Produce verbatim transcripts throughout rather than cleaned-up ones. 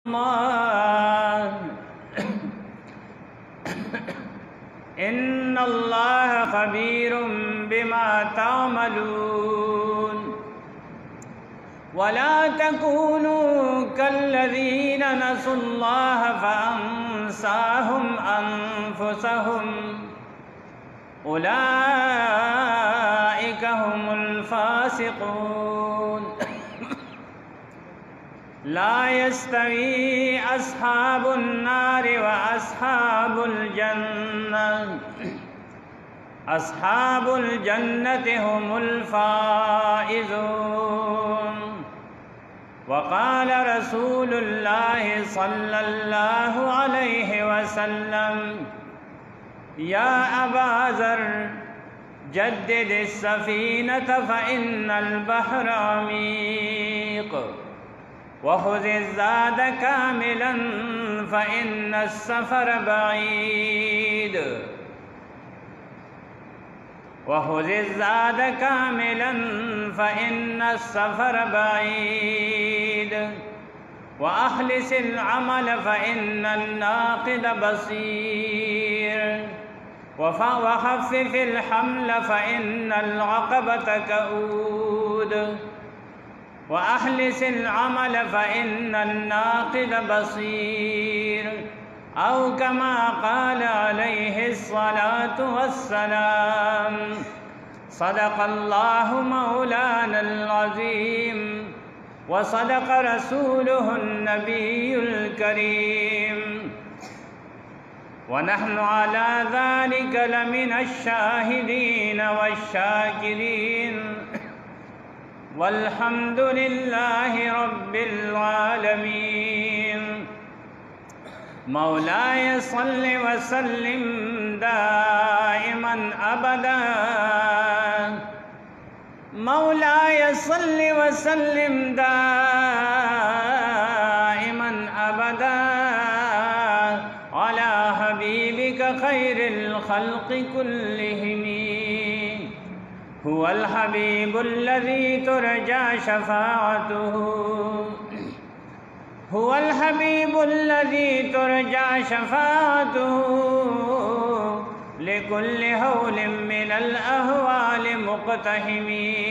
إن الله خبير بما تعملون ولا تكونوا كالذين نسوا الله فأنساهم أنفسهم أولئك هم الفاسقون لا يستوي أصحاب النار وأصحاب الجنة أصحاب الجنة هم الفائزون وقال رسول الله صلى الله عليه وسلم يا أبا ذر جدد السفينة فإن البحر عميق وخذ الزاد كاملا فإن السفر بعيد وخذ الزاد كاملا فإن السفر بعيد وأخلص العمل فإن الناقد بصير وخفف الحمل فإن العقبة كؤود وأخلص العمل فإن الناقد بصير أو كما قال عليه الصلاة والسلام صدق الله مولانا العظيم وصدق رسوله النبي الكريم ونحن على ذلك لمن الشاهدين والشاكرين والحمد لله رب العالمين مولاي صل وسلم دائما أبدا مولاي صل وسلم دائما أبدا على حبيبك خير الخلق كلهم هو الحبيب الذي ترجى شفاعته هو الحبيب الذي ترجى شفاعته لكل هول من الأهوال مقتحم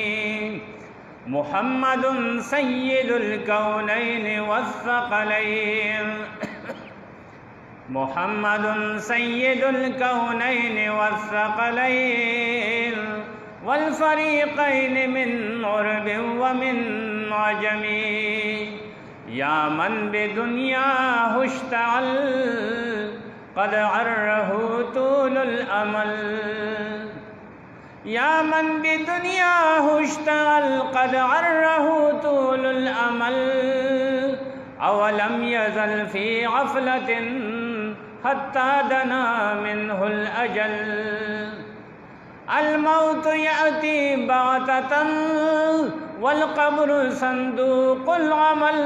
محمد سيد الكونين والثقلين محمد سيد الكونين والثقلين والفريقين من عرب ومن عجم يا من بدنياه اشتعل قد عره طول الأمل يا من بدنياه اشتعل قد عره طول الأمل أولم يزل في غفلة حتى دنا منه الأجل الموت يأتي بغتة والقبر صندوق العمل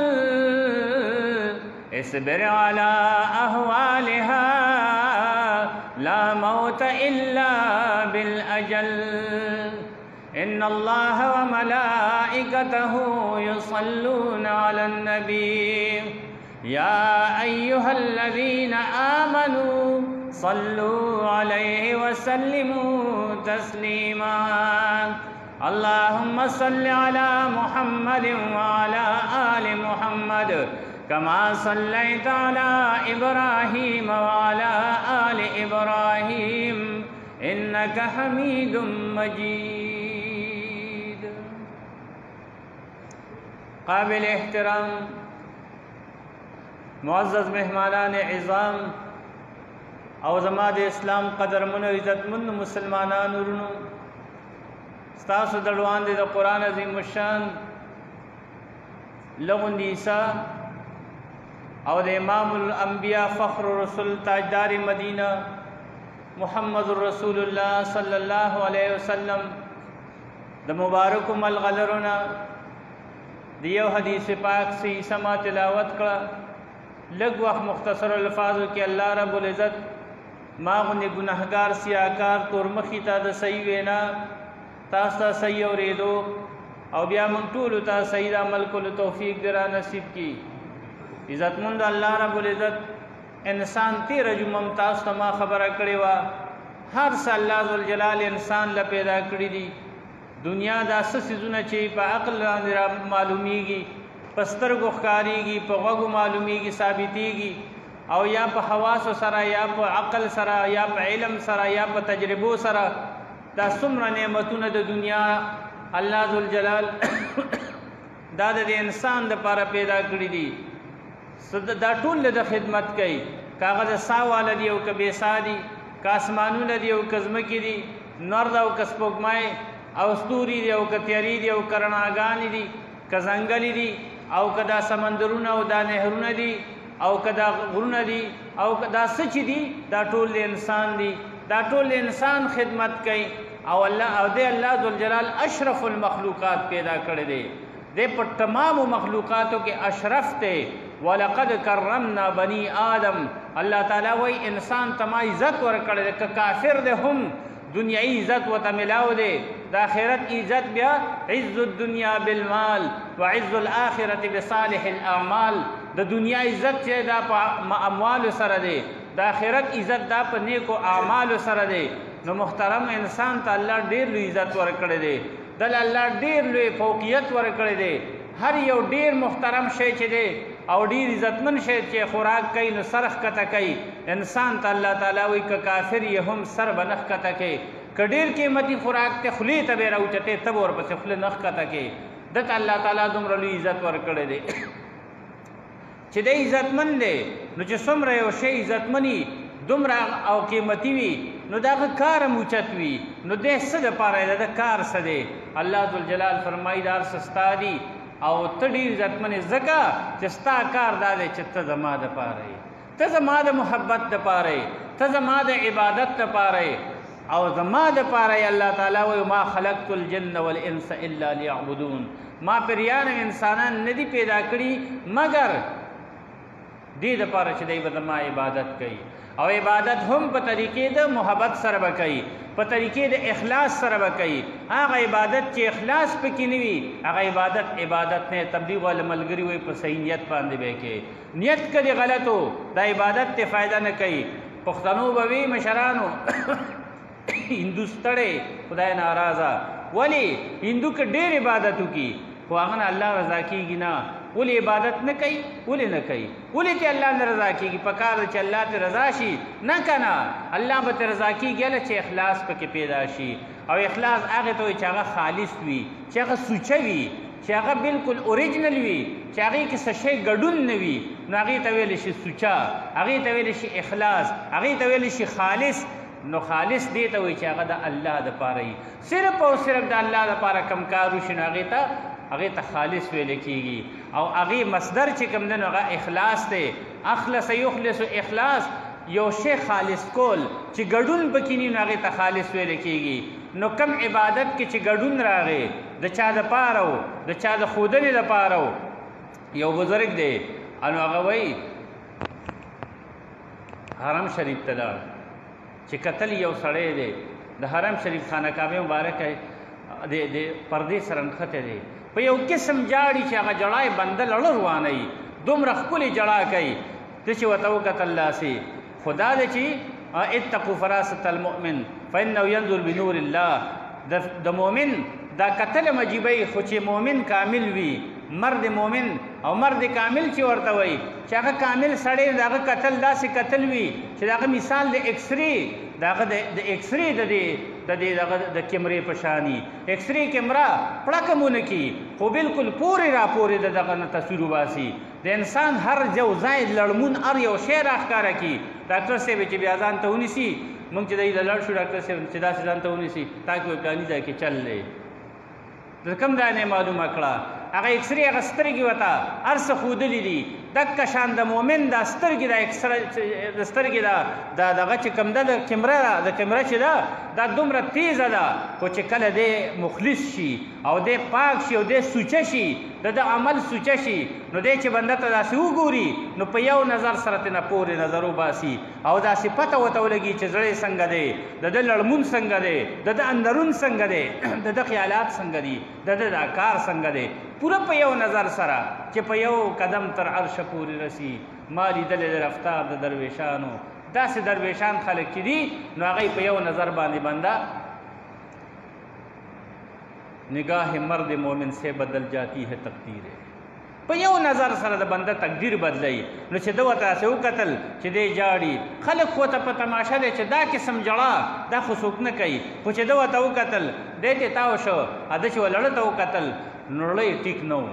اصبر على أهوالها لا موت إلا بالأجل إن الله وملائكته يصلون على النبي يا أيها الذين آمنوا صلوا عليه وسلموا تسليما اللهم صل على محمد وعلى آل محمد كما صليت على إبراهيم وعلى آل إبراهيم إنك حميد مجيد قابل احترام معزز مہمانان عظام او زما د اسلام قدر من عزت من مسلمانان ورونو ستاسو دروان دي د قرآن عظیم الشان لغن عیسیٰ او د امام الانبیاء فخر رسول تاجدار مدینہ محمد رسول اللہ صلی اللہ علیہ وسلم د مبارک ملغلرنا دیو حدیث پاک سی سما تلاوت کړه لږ وخت مختصر الفاظو کې الله رب العزت ما غني گناهګار سیاکار تورمخی ته د صحیح وینا تاسو ته صحیح اورېدو او بیا موږ ټول ته صحیح عمل کولو توفیق درا نصیب کی عزتمند الله رب العزت انسان تیره جمعه تاسو ته ما خبره کړې وه هر څه الله ذوالجلال انسان له پیدا کړي دي دنیا دا څه څیزونه چې په عقل باندې معلومیږي په سترګو ښکارېږي په غوږو معلومیږي ثابتېږي او یا په حواسو سره یا په عقل سره یا په علم سره یا په تجربو سره دا څومره نعمتونه د دنیا الله ذوالجلال دا د انسان دپاره پیدا کړي دي دا ټول د خدمت کوي که هغه د سا واله دي او که بې سا دي که اسمانونه دي او که ځمکې دي نور ده او که سپوږمۍ او ستوري دي او که تیارې دي او که رڼاګانې دي که ځنګلې دي او که دا سمندرونه او دا نهرونه دي او که دا غرونه دي او که دا څه چې دي دا ټول د انسان دي دا ټول د انسان خدمت کوي او الله او دی الله ذوالجلال اشرف المخلوقات پیدا کړی دی دی په تمامو مخلوقاتو کې اشرف دی ولقد کرمنا بنی آدم الله تعالی وایي انسان ته ما عزت ورکړی دی که کافر دی هم دنیایي عزت ورته میلاو دی د آخرت عزت بیا عز الدنیا بالمال وعز الآخرة بصالح الاعمال د دنیا عزت چې دا په اموالو سره دی د آخرت عزت دا په نیکو اعمالو سره دی نو محترم انسان ته الله ډېر لوی عزت ورکړی دی دل الله ډېر لوی فوقیت ورکړی دی هر یو ډېر محترم شی چې دی او ډېر عزتمن شی چې خوراک کوي نو سر ښکته کوي انسان ته الله تعالی وایي که کافر یې هم سر به نه ښکته کوي که ډېر قیمتي خوراک ته خولې ته به یې راوچتې ته به ورپسې خوله نه ښکته کوي دته الله تعالی دومره لوی عزت ورکړی دی چې دی عزتمن دی نو چې څومره یو شی عزتمني دومره او قیمتي وي نو د هغه کار هم اوچت وي نو دی څه دپاره دی د کار څه دی الله ذوالجلال فرمایي دا هر څه ستا دي او ته ډېر عزتمن یې ځکه چې ستا کار دا دی چې ته زما دپاره یې ته زما د محبت دپاره یې ته زما د عبادت دپاره یې او زما دپاره یې الله تعالی وایي ما خلقت الجن والانس الا لیعبدون ما پریان انسانان نه دي پیدا کړي مګر دې دپاره چې دی به زما عبادت کوي او عبادت هم په طریقې د محبت سره به کوي په طریقې د اخلاص سره به کوي هغه عبادت چې اخلاص پکې نه وي هغه عبادت عبادت نه تبلیغ والا ملګري وایي په صحیح نیت باندې به کوي نیت که دې غلط و دا عبادت ته فایده نه کوي پښتنو به وي مشرانو هندو ستړی خدای ناراضه ولې هندو که ډېر عبادت وکړي خو هغه نه الله رضا کېږي نه ولې عبادت نه کوي ولې نه کوي ولې ته الله نه رضا کېږي په کار چې الله ته رضا شي نه که نه الله به ته رضا کېږي هله چې اخلاص پکې پیدا شي او اخلاص هغې ته وایي چې هغه خالص وي چې هغه سوچه وي چې هغه بالکل اوریجنل وي چې هغې کې څه شی ګډون نه وي نو هغې ته ویلی شي سوچه هغې ته ویلی شي اخلاص هغې ته ویلی شي خالص نو خالص دې ته وایي چې هغه د الله دپاره وي صرف او صرف د الله دپاره کم کار وشي نو هغې ته هغې ته خالص ویل کېږي او هغې مصدر چې کوم دی نو هغه اخلاص دی اخلص یخلص اخلاص یو شی خالص کول چې ګډون پکې نه وي نو هغې ته خالص ویل کېږي نو کم عبادت کې چې ګډون راغی د چا دپاره و د چا د ښودنې دپاره و یو بزرګ دی نو هغه وایي حرم شریف ته لاړ چې کتل یو سړی دی د حرم شریف خانه کعبې مبارکه د پردې سره نښتی دی په یو قسم جاړي چې هغه جړای بنده لړه روانوي دومره ښکلې جړا کوي ته چې ورته وکتل داسې خو دا دی چې اتقوا فراست المؤمن فانه ينظر بنور الله د مؤمن دا کتل مجیبی خو چې مؤمن کامل وي مرد مؤمن او مرد کامل چې ورته وایي چې هغه کامل سړی د هغه کتل داسې کتل وي چې د هغه مثال د ایکسرې د هغه د ایکسرې د دې د دې دغه د کیمرې په شاني ایکسرې کیمرا پړکه مونه کي خو بالکل پورې را پورې د دغه نه تصویر وباسي د انسان هر جو ځای لړمون هر یو شی راښکاره کي ډاکټر صاحب چې بیا ځان ته ونیسي موږ چې دی لړ شو ډاکټر صاحب چې داسې ځان ته ونیسي تاکې وایي پلاني ځای کې چل دی د کوم ځای نه معلومه کړه هغه ایکسرې هغه سترګې ورته هر څه ښودلي دي دکه شان د مؤمن دا سترګې دا اکسره د سترګې دا د دغه چې کوم ده د کیمره د کیمره چې ده دا دومره تیزه ده خو چې کله دی مخلص شي او دی پاک شي او دی سوچه شي د ده عمل سوچه شي نو دی چې بنده ته داسې وګوري نو په یو نظر سره ترې پورې نظر وباسي او داسې پته ورته ولګي چې زړی څنګه دی د ده لړمون څنګه دی د ده اندرون څنګه دی د ده خیالات څنګه دي د ده دا کار څنګه دی پوره په یو نظر سره چې په یو قدم تر عرش پورې رسی. ما لیدلی د رفتار د درویشانو داسې درویشان خلک چې دي نو هغوی په یو نظر باندې بنده نگاہ مرد مومن سے بدل جاتی ہے تقدیر. په یو نظر سره د بنده تقدیر بدلی. نو چې ده ورته داسې وکتل چې دی جاړي خلک خو ته په تماشه دی چې دا قسم ژړا دا خو څوک نه کوي، خو چې ده ورته وکتل دی تې تاو شو، ده چې ولړه ته وکتل نو لړی ټیک نه و،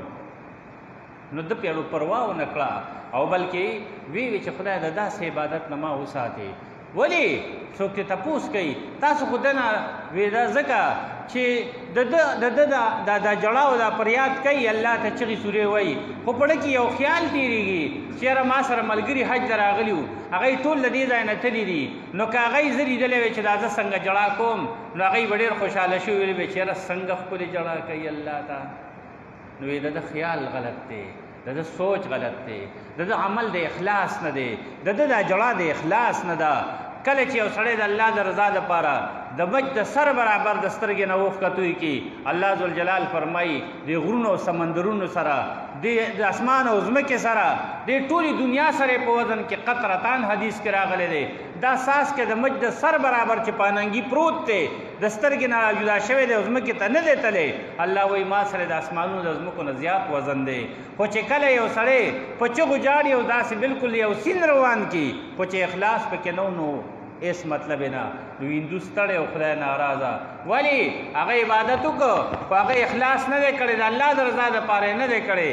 نو ده پې پروا ونه کړه او بلکې وی وی چې خدای د داسې عبادت نه ما وساتې. ولې څوک چې تپوس کوي تاسو خو دنه وی دا ځکه چې د ده د ده دا دا جړا او دا فریاد کوي الله ته چغې سورې وایي، خو په ډه کې یو خیال تېرېږي چې یاره ما سره ملګري حج ته راغلي وو هغوی ټول له دې ځای نه تللي دي، نو که هغوی زه لیدلی وی چې دا زه څنګه جړا کوم نو هغوی به ډېر خوشحاله شوي ویلې وی چې یاره څنګه ښکلې جړا کوي الله ته. نو د ده خیال غلط دی، د ده سوچ غلط دی، د ده عمل د اخلاص نه دی، د ده دا جړا د اخلاص نه ده. کله چې یو سړی د الله د رضا دپاره د مچ د سر برابر د سترګې نه اوښکتوی کي، الله ذوالجلال فرمایي د غرونو او سمندرونو سره د اسمان او ځمکې سره د ټولې دنیا سره په وزن کې قطرتان حدیث کې راغلی دی. دا ساس کې د مچ د سر برابر چې پاننګي پروت دی د سترګې نه راجدا شوی دی او ځمکې ته نه دی تلی، الله وایي ما سره د اسمانونو د ځمکو نه زیات وزن دی. خو چې کله یو سړی په چغو جاړي او داسې بالکل یو سیند روان کي خو چې اخلاص پکې نه نو اس مطلب نه نو هندو ستړی او خدای ناراضه. ولې هغه عبادت وکړو خو هغه اخلاص نه دی کړی، د الله د رضا دپاره یې نه دی کړی،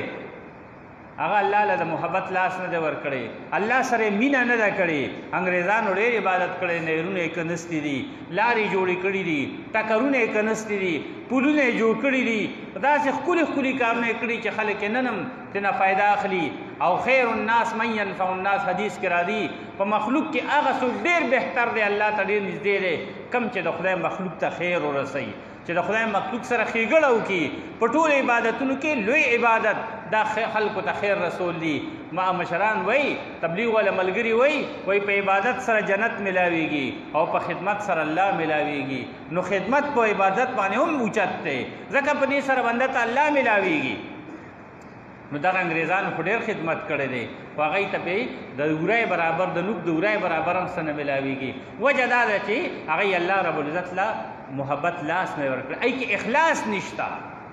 هغه الله له د محبت لاس نه دی ورکړی، الله سره مینه نه ده کړې. انګریزانو ډېر عبادت کړی، نهرونه یې کنستي دي، لارې جوړې کړي دي، ټکرونه یې کنستي دي، پلونه یې جوړ کړي دي، داسې ښکلي ښکلي کارونه یې کړي چې خلک یې نن هم ترېنه فایده اخلي. او خیر الناس من ینفع الناس حدیث کې راځي په مخلوق کې هغه څوک ډېر بهتر دی الله ته ډېر نږدې دی کم چې د خدای مخلوق ته خیر ورسوي، چې د خدای مخلوق سره ښېګړه وکړي. په ټولو عبادتونو کې لوی عبادت دا خلکو ته خیر رسول دي. ما مشران وایي تبلیغ والا ملګري وایي وایي په عبادت سره جنت ملاویږي او په خدمت سره الله ملاویږي. نو خدمت په عبادت باندې هم اوچت دی ځکه په دې سره بنده ته الله ملاویږي. نو دغه انګریزانو خو ډېر خدمت کړی دی خو هغوی ته پې د ورای برابر د نوک د ورای برابر هم څه نه ملاویږي. وجه دا ده چې هغوی الله رب العزت له محبت لاس نه ورکړي، ای کې اخلاص نشته،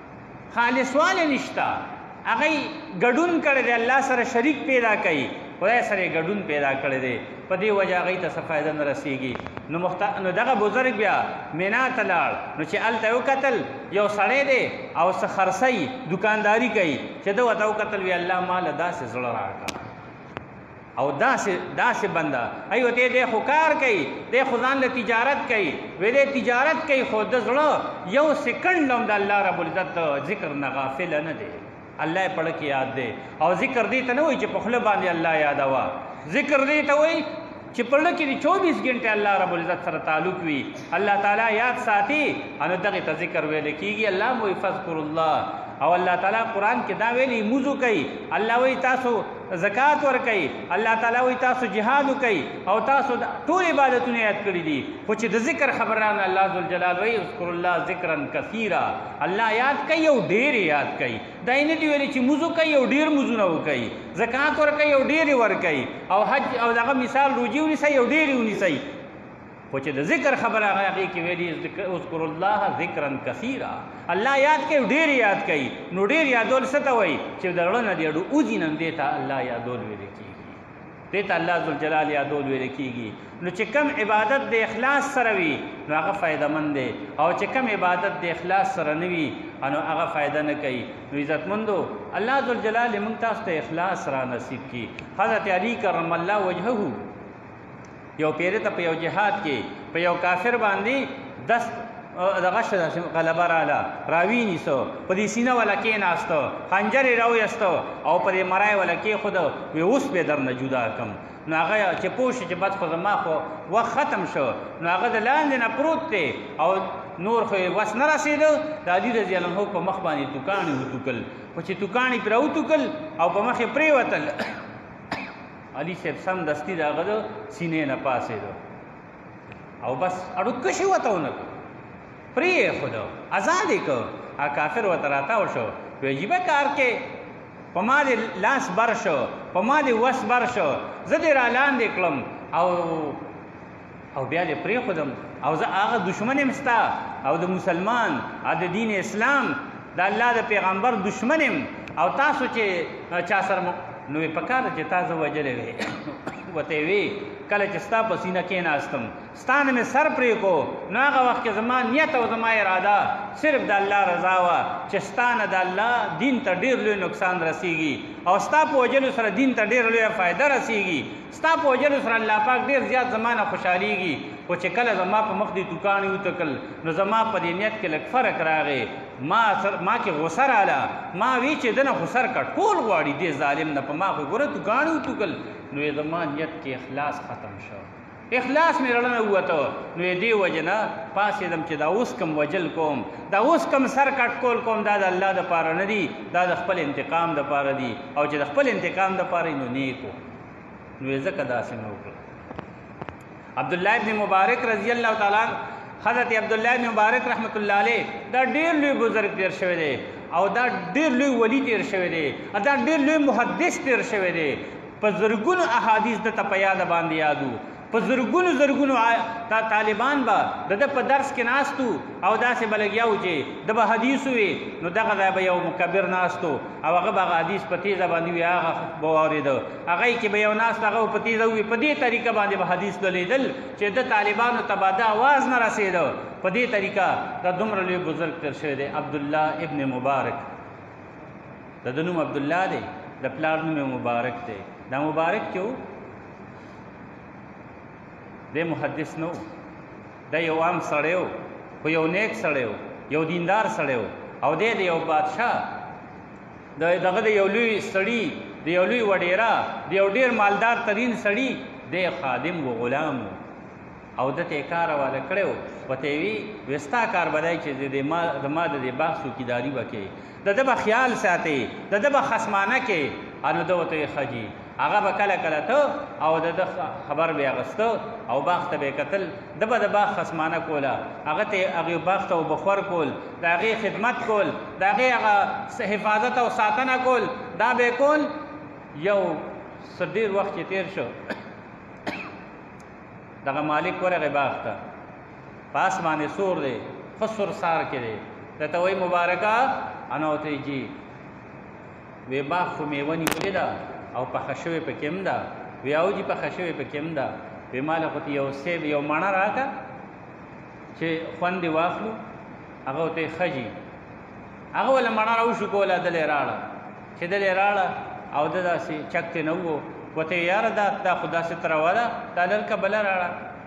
خالصوالی نشته، هغوی ګډون کړی دی، الله سره شریک پیدا کوي، خدای سره یې ګډون پیدا کړی دی، په دې وجه هغوی ته څه فایده نه رسېږي. نو مخت... نو دغه بزرګ بیا مینا ته لاړ، نو چې هلته یې وکتل یو سړی دی او څه خرڅی دکانداري کوي، چې ده ورته وکتل وی الله ما له داسې زړه راکړه او داسې داسې بنده ای ورته دی خو کار کوي، دی خو ځان له تجارت کوي، وی دی تجارت کوي خو د زړه یو سیکنډ هم د الله رب العزت د ذکر نه غافله نه دی، الله یې پړه کې یاد دی. او ذکر دې ته نه وایي چې په خوله باندې الله یادوه، ذکر دې ته وایي چې په زړه کې د چوبیس ګنټې الله رب العزت سره تعلق وي، الله تعالی یاد ساتي، نو دغې ته ذکر ویل کېږي. الله مو فذکر الله، او الله تعالی قرآن کې دا ویلي موضوع کوي، الله وایي تاسو زکات ورکوئ، الله تعالی وایي تاسو جهاد وکئ او تاسو ټول عبادتونه یاد کړي دي، خو چې د ذکر خبرانه الله ذوالجلال وایي اذکر الله ذکرا کثیرا، الله یاد کوي او ډېر یاد کوي. دا یې نه دي ویلي چې موضوع کوي او ډېر موضوعونه وکوي، زکات ورکوي او ډېرې ورکوي، او حج او دغه مثال روجي ونیسئ او ډېرې ونیسئ، خو چې د ذکر خبره هغې کې ویلي اذکر الله ذکرا کثیرا، الله یاد کوي ډېر یاد کوي. نو ډېر یادول څه ته وایي چې د زړه نه د اډو اوځي نه دې ته الله یادول ویل کېږي، دې ته الله ذوالجلال یادول ویل کېږي. نو چې کم عبادت د اخلاص سره وي نو هغه فایدهمند دی، او چې کم عبادت د اخلاص سره نه وي نو هغه فایده نه کوي. نو عزتمندو الله ذوالجلال موږ تاسو ته اخلاص را نصیب کړي. حضرت علی کرم الله وجهه یو پیره ته په یو جهاد کې په یو کافر باندې دس دغه شته غلبه رااله راوینیسو، په دې سینه ولا کېناسته، خنجر یې راویسته او په دې مرای ولا کېښوده، وی اوس به درنه جدا کړم. نو هغه چې پوه شي چې بس خو زما خو وخت ختم شو، نو هغه د لاندې نه پروت دی او نور خو یې وس نه رسېده، د علي رضی الله عنه په مخ باندې توکاڼې وتوکل، خو چې توکاڼې پرې راوتوکل او په مخ یې پرېوتل، علي صاحب سم دستي د هغه د سینې نه پاسېده او بس اړوکه شي ورته ونه کړ، پرې یې ایښوده، ازاد یې کړ. هغه کافر ورته راتاو شو، وی عجیبه کار کې په ما دې لاس بر شو په ما دې وس بر شو زه دې را لاندې کړم او او بیا دې پرېښودم او زه هغه دشمن یم ستا او د مسلمان او د دین اسلام د الله د پیغمبر دشمن یم او تاسو چې چا سره نو یې پکار چې تاسو وجلې وې وته وی کله چې ستا په سینه کې ناستم ستا نه مې سر پرې کو نو هغه وخت کې زما نیت او زما اراده صرف د الله رضا وه چې ستا نه د الله دین ته ډېر لوی نقصان رسیږي او ستا په وجلو سره دین ته ډېر لویه فایده رسیږي ستا په وجلو سره الله پاک ډېر زیات زما نه خوشحالېږي خو چې کله زما په مخ دې دوکان وتکل نو زما په دې نیت کې لږ فرق راغی ما سر ما کې غوسه راله ما وی چې دنه خو سر کټکول غواړي دې ظالم نه په ما خو ګوره دوکان وتکل نو یې زما نیت کې اخلاص ختم شو اخلاص مې رړنه ووته نو یې دې وجه نه پاڅېدم چې دا اوس کم وجل کوم دا اوس کم سر کټکول کوم دا د الله دپاره نه دي دا د خپل انتقام دپاره دي او چې د خپل انتقام دپاره نو نیکو نو یې ځکه داسې نه وکړه عبدالله ابن مبارک رضی الله تعالی حضرت عبدالله ابن مبارک رحمت الله علیه دا ډېر لوی بزرګ تیر شوی دی او دا ډېر لوی ولی تیر شوی دی دا ډېر لوی محدث تیر شوی دی په زرګونو احادیث دته په یاد باندې یادو په زرګونو زرګونو طالبان به د ده په درس کې ناستو او داسې به لګیا و چې ده به حدیث وي نو دغه ځای به یو مکبر ناستو او هغه به هغه حدیث په تیزه باندې وي هغه به واورېده هغه کې به یو ناست هغه په تیزه وي په دې طریقه باندې به حدیث دلیدل چې د طالبانو ته به دا آواز نه رسېده په دې طریقه دا دومره لوی بزرګ تر شوی دی عبدالله ابن مبارک د ده نوم عبدالله دی د پلار نوم مبارک دی دا مبارک چې و دی محدث نو دا یو عام سړی و خو یو نیک سړی و یو دیندار سړی و او دی د یو بادشاه د دغه د یو لوی سړي د یو لوی وډیره د یو ډېر مالدار ترین سړي دی خادم و غلام و او دته یې کار حواله کړی و ورته یې وي وی ستا کار به دی چې زما د دې باغ څوکیداري به کوې د ده به خیال ساتې د ده به خصمانه کې نو ده ورته یې ښه جي هغه به کله کله ته او د ده خبر به یې اخیسته او باغ ته به یې کتل ده به د باغ خصمانه کوله هغه ته هغې باغ ته اوبه خور کول د هغې خدمت کول د هغې هغه حفاظت او ساتنه کول دا به یې کول یو څه ډېر وخت چې تېر شو دغه مالک ورغی باغ ته په آس باندې سور دی ښه سرسار کې دی درته وایي مبارکه انا ورته یې جي وی باغ خو میوه نیولې ده او پخه شوې پکې هم ده وی او جي پخه شوې پکې هم ده وی ماله خو ته یو سیب یو مڼه راکړه چې خوند دې واخلو هغه ورته یې ښه جي هغه وله مڼه راوشو کوله دلې راړه چې دلې راړه او ده داسې چک ترې نه وو ورته یې یاره دا دا خو داسې تروه ده دا لرکه بله راړه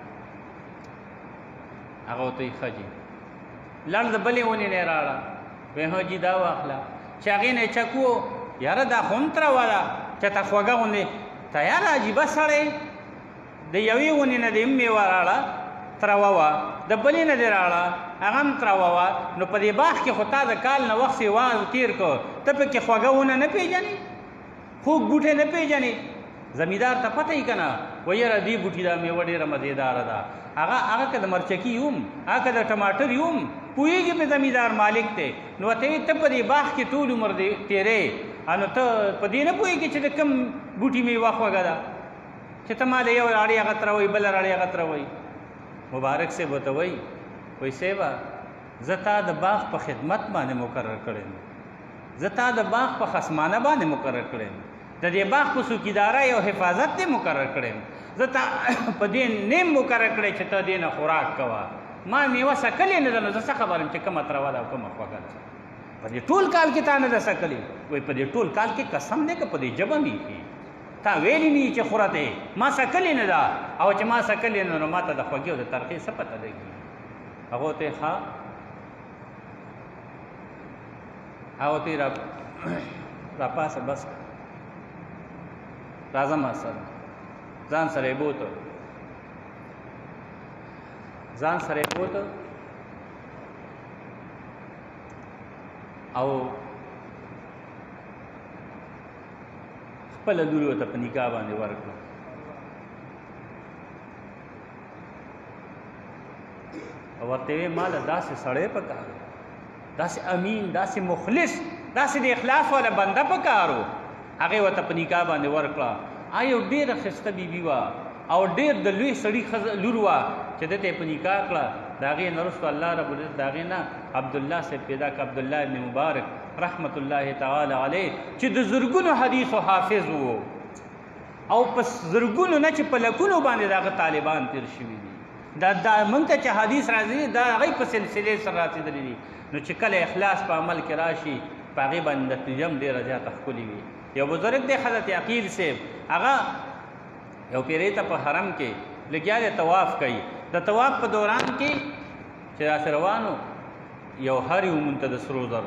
هغه ورته یې ښه جي لړ د بلې ونې نه یې راړه وی هو جي دا واخله چې هغې نه یې چک وو یاره دا خو هم تروه ده چې ته خوږه غوندې ته یاره عجیبه سړی د یوې ونې نه دې هم میوه راړه تروه وه د بلې نه دې راړه هغه هم تروه وه نو په دې باغ کې خو تا د کال نه وخت سیوان تېر کړ ته پکې خوږه ونه نه پېژنې خوږ بوټی نه پېژنې زمیندار ته پته یې که نه وایي یاره دې بوټي دا میوه ډېره مزېداره ده هغه هغه که د مرچکي یو هم هغه که د ټماټر یو هم پوهېږي مې زمیندار مالک دی نو ورته وایي ته په دې باغ کې ټول عمر دې تېرې نو ته په دې نه پوهېږې چې د کوم بوټي میوه خوږه ده چې ته ما د یو راړې هغه تروئ بله راړې هغه تروئ مبارک صاحب ورته وایي وایي صاحبه زه تا د باغ په خدمت باندې مقرر کړی یم زه تا د باغ په خصمانه باندې مقرر کړی یم د دې باغ په څوکیدارۍ او حفاظت دې مقرر کړی یم زه تا په دې نیم مقرر کړی چې ته دې نه خوراک کوه ما میوه سکلې نه ده نو زه څه خبر یم چې کومه تروه ده او کومه خوږه ده په دې ټول کال کې تا نه ده سکلې وایي په دې ټول کال کې قسم دی که په دې ژبه مې ایښي تا ویلي نه چې خوره دی ما سکلې نه ده او چې ما سکلې نه نو ما ته د خوږې او د ترخې څه پته لګي هغه ورته یې ښه هغه ورته یې راپاسه بس راځه ما سره ځان سره یې بوته ځان سره یې بوته او خپله لور ورته په نکاح باندې ورکړه او ورته یې ما له داسې سړی پکار داسې امین داسې مخلص داسې د اخلاص والا بنده په کار و هغې ورته په نکاح باندې ورکړه یو ډېره ښایسته بیبي وه او ډېر د لوی سړي ښځه لور وه چې ده ته یې په نکاح کړه د هغې نه وروسته الله رب العزت د هغې نه عبدالله صاحب پیدا کړه عبدالله ابن مبارک رحمت الله تعالی علیه چې د زرګونو حدیثو حافظ و او په زرګونو نه چې په لکونو باندې د هغه طالبان تېر شوي دي دا دا موږ ته چې حدیث راځي دا هغوی په سلسلې سره راتېدلي دي نو چې کله اخلاص په عمل کې راشي په هغې باندې نتیجه هم ډېره زیاته ښکلې وي یو بزرګ دی حضرت عقیل صاحب هغه یو پیرې ته په حرم کې لګیا دی طواف کوي د طواف په دوران کې چې داسې روانو یو هر یو مونږ ته د سرو زرو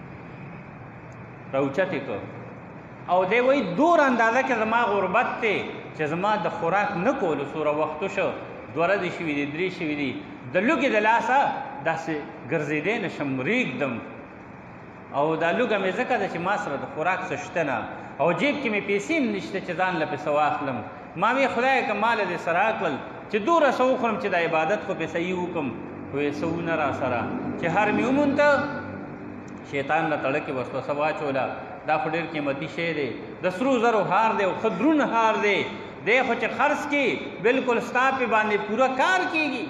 راوچت یې کړ او دی وایي دور اندازه کې زما غربت دی چې زما د خوراک نه کولو څومره وختو شو دوه ورځې شوي دي درې شوي دي د لوږې د لاسه داسې ګرځېدی نه شم ریږدم او دا لوږه مې ځکه ده چې ما سره د خوراک څه شته نه او جیب کې مې پیسې هم نشته چې ځان له پیسه واخلم ما وی خدایه که ماله دې سره راکړل چې دومره څه وخورم چې د عبادت خو پې صحیح وکړم وایي څه ونه را سره چې هر مې ومونته شیطان له تړه کې وسوسه واچوله دا خو ډېر قیمتي شی دی د سرو زرو هار دی او ښه دروند هار دی دی خو چې خرڅ کړي بلکل ستا پې باندې پوره کار کېږي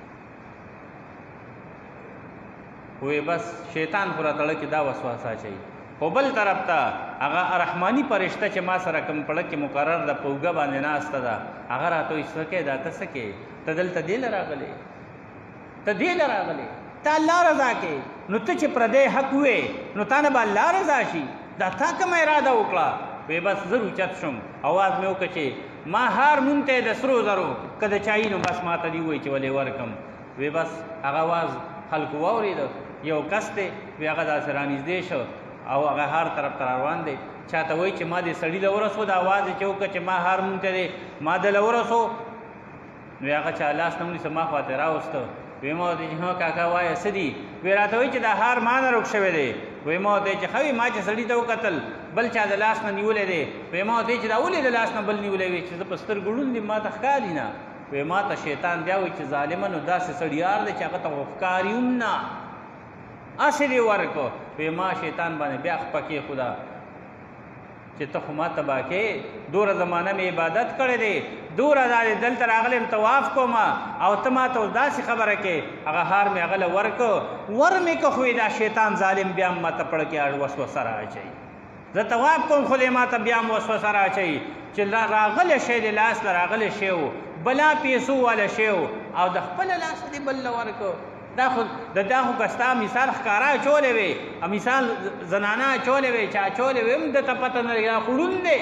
وی بس شیطان خو را تړه کې دا وسوسه اچوي خو بل طرف ته هغه رحماني فرشته چې ما سره کوم پړه کې مقرر ده په اوږه باندې ناسته ده هغه راته وایي څه کوې دا ته څه کوې ته دلته دې له راغلې ته دې له راغلې ته الله رضا کوې نو ته چې پردی حق وې نو تا نه به الله رضا شي دا تا کومه اراده وکړه وی بس زه اوچت شم اواز مې وکړه چې ما هار مونږ ته د سرو زرو که د چایي نو بس ما ته دې ووایي چې ولې ورکم وی بس هغه اواز خلکو واورېده یو کس دی وی هغه داسې رانږدې شو او هغه هر طرف ته روان دی چاته وایي چې ما دې سړي له ورسو د اواز یې چې وکړه چې ما هار مونږ ته دی ما د له ورسو نو هغه چا لاس نه ونیسه ما خوا ته راوسته وی ما ورته چې هو کاکا وایه څه دي وی راته وایي چې دا هار ما نه روک شوی دی وی ما ورته چې ښه وي ما چې سړي ته وکتل بل چا د لاس نه نیولی دی وی ما ورته چې دا ولې د لاس نه بل نیولی وي چې زه په سترګو ړوند یم ما ته ښکاري نه وی ما ته شیطان بیا وایي چې ظالمه نو داسې سړیار دی چې هغه ته خو ښکاري هم نه هسې دې ورکړو وی ما شیطان باندې بیا خپه کېښوده چې ته خو ما تباه کې دوره زمانه مې عبادت کړی دی دوره دا دلته راغلی یم طواف کوم او ته ما ته اوس داسې خبره کې هغه هار مې هغه له ورکړو ور مې که خو دا شیطان ظالم بیا هم ما ته پړه کې وسوسه را اچوي زه طواف کوم خو دې ما ته بیا هم وسوسه را اچوي چې راغلی شی د لاس له راغلی شی و بلا پیسو والا شی و او د خپله لاسه دې بل له ورکړو دا خو د دا خو که ستا مثال ښکاره اچولی وې مثال زنانه اچولی وې چې اچولی وې هم دته پته نه لګي دا خو ړوند دی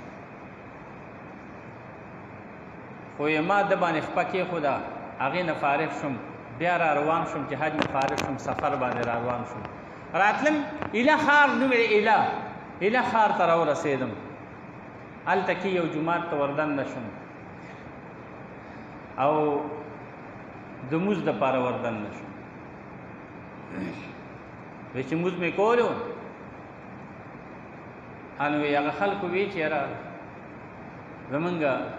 خو یې ما ده باندې خپه کېښوده هغې نه فارغ شوم بیا را روان شوم چې حج نه فارغ شوم سفر باندې را روان شوم راتلم ایله ښار نوم یې ایله ایله ښار ته راورسېدم هلته کې یو جومات ته وردننه شوم او د مونځ دپاره وردننه شوم وی چې مونځ مې کولو ان وی هغه خلکو وی چې یاره زمونږ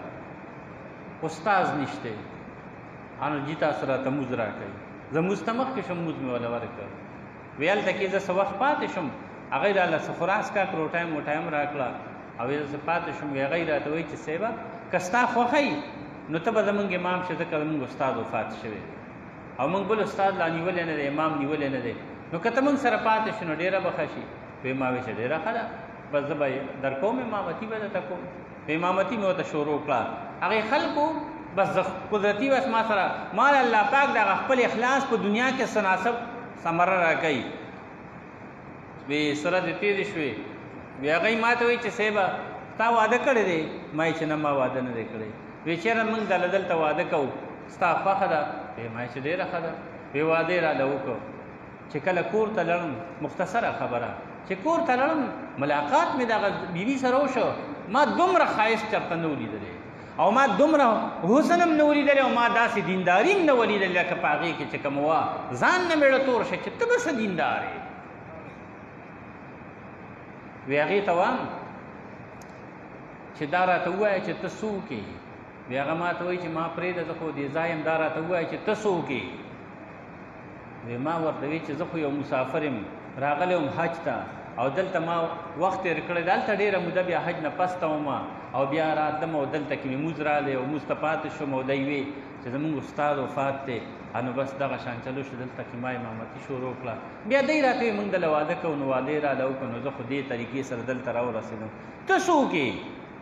استاذ نشته انو جی تاسو راته مونځ راکوي زه مونځ ته مخکې شم مونځ مې وله ورکړ وی هلته کې زه څه وخت پاتې شم هغوی راله څه خوراس کاک روټایم وټایم راکړه او زه څه پاتې شم وی هغوی راته وایي چې صیبه که ستا خوښی نو ته به زمونږ امام شې ځکه زمونږ استاد وفات شوی او موږ بل استاد لا نیولی نه دی امام نیولی نه دی نو که ته موږ سره پاتې شو نو ډېره به ښه شي وی ما وی چې ډېره ښه ده بس زه به در کوم امامتي به درته کوم امامتي مې ورته شروع کړه هغې خلکو بس قدرتي بس ما سره مال الله پاک د هغه خپل اخلاص په دنیا کې سناسب ثمره راکوي وی سره دې تېرې شوې وی هغوی ما ته وایي چې صیبه تا واده کړی دی ما یې چې نه ما واده نه دی کړی وی چېرې موږ دله دلته واده کوو ستا خوښه ده وی ما چې ډېره ښه ده وی واده یې راله وکړو چې کله کور ته لړم مختصره خبره چې کور ته لړم ملاقات مې دغه بیبي سره وشو ما دومره ښایست چېرته نه ولیدلی او ما دومره حسن هم نه ولیدلی او ما داسې دینداري هم نه ولیدلی لکه په هغې کې چې کوم وه ځان نه مېړه تور شه چې ته به څه دیندار یې وی هغې ته وایم چې دا راته ووایه چې ته څوک یې وی هغه ما ته وایي چې ما پرېږده زه خو دې ځای یم دا راته ووایه چې ته څوک یې وی ما ورته وی چې زه خو یو مسافر یم راغلی وم حج ته او دلته ما وخت تېر کړی دلته ډېره موده بیا حج نه پسته ومه او بیا راتلم او دلته کې مې مونځ رالی او مونځ ته پاتې شوم او دی وی چې زمونږ استاد وفات دی نو بس دغه شان چلو شو دلته کې ما امامتي شروع کړه بیا دی راته وایي مونږ دله واده کوو نو واده یې راله وکړو نو زه خو دې طریقې سره دلته راورسېدم ته څوک یې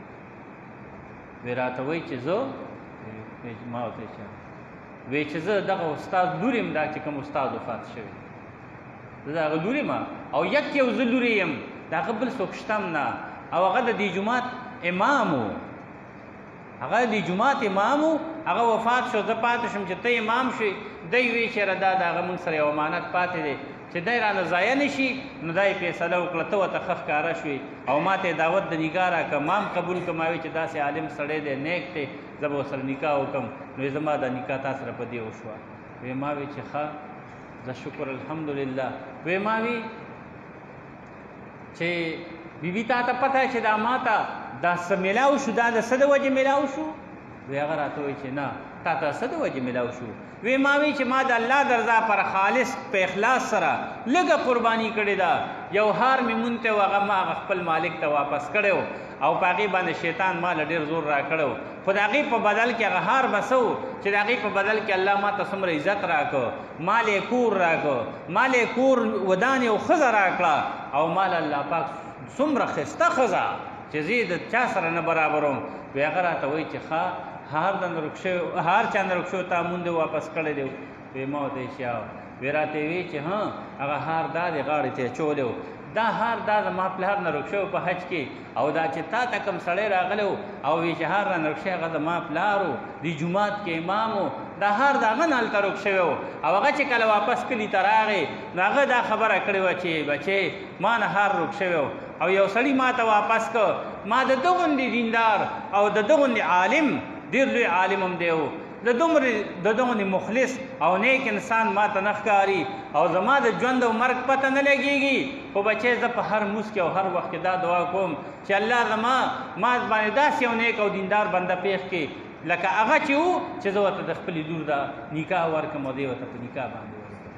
وی راته وایي چې زه ما ورته چې وی چې زه دغه استاد لور یم دا چې کوم استاد وفات شوی زه د هغه لور یم او یک یو زه لور یم د هغه بل څوک شته هم نه او هغه د دې جومات امام و هغه د جومات امام و هغه وفات شو زه پاتې شم چې ته امام شوې دی وی چېرې دا د هغه مونږ سره یو امانت پاتې دی چې دی رانه ضایع نه شي نو دا یې فیصله وکړه ته ورته ښه ښکاره شوې او ما ته یې دعوت د نکاح راکړه ما هم قبول کړه ما وی چې داسې عالم سړی دی نیک دی زه به ورسره نکاح وکړم نو زما دا نکاح تا سره په دې وشوه وی ما وی چې ښه زه شکر الحمدلله وی ما وی چې بیبي تا ته پته چې دا ما ته دا څه میلاو شو دا د څه د وجې میلاو شو وی هغه راته وایي چې نه تا ته څه د وجې میلاو شو وی ما وی چې ما د الله د رضا پر خالص په اخلاص سره لږه قرباني کړې ده یو هار مې مونته و هغه ما هغه خپل مالک ته واپس کړی او په هغې باندې شیطان ما له ډېر زور را کړی خو د هغې په بدل کې هغه هار به څه و چې د هغې په بدل کې الله ما ته څومره عزت راکړه مال یې کور راکړه مال یې کور ودانې او ښځه راکړه او مال الله پاک څومره ښایسته ښځه چې زه یې د چا سره نه برابروم وی هغه راته وایي چې ښه هار د نرک شوی هار چا نرک شوی تا مونږ واپس کړی دی وی ما ورته ویې وی راته وی چې ها هغه هار دا دی غاړې ته یې چولی و دا هار دا زما پلار نه رک شوی په حج کې او دا چې تا ته کوم سړی راغلی و او وی چې هار رانه رک شوی هغه زما پلار و دې جومات کې امام و دا هار د هغه نه هلته رک شوی و او هغه چې کله واپس کلي ته راغی نو هغه دا خبره کړې وه چې بچې ما نه هار رک شوی و او یو سړي ما ته واپس که ما د دغوندې دیندار او د دغوندې عالم ډېر لوی عالم هم دی و د دومره د دغوندې مخلص او نیک انسان ما ته نه ښکاري او زما د ژوند او مرګ پته نه لګېږي خو بچی زه په هر موس کې او هر وخت کې دا دعا کوم چې الله زما ما باندې داسې یو نیک او دیندار بنده پېښ کړي لکه هغه چې و چې زه ورته د خپلې لور دا نکاح ورکړم او دی ورته په نکاح باندې ورکړم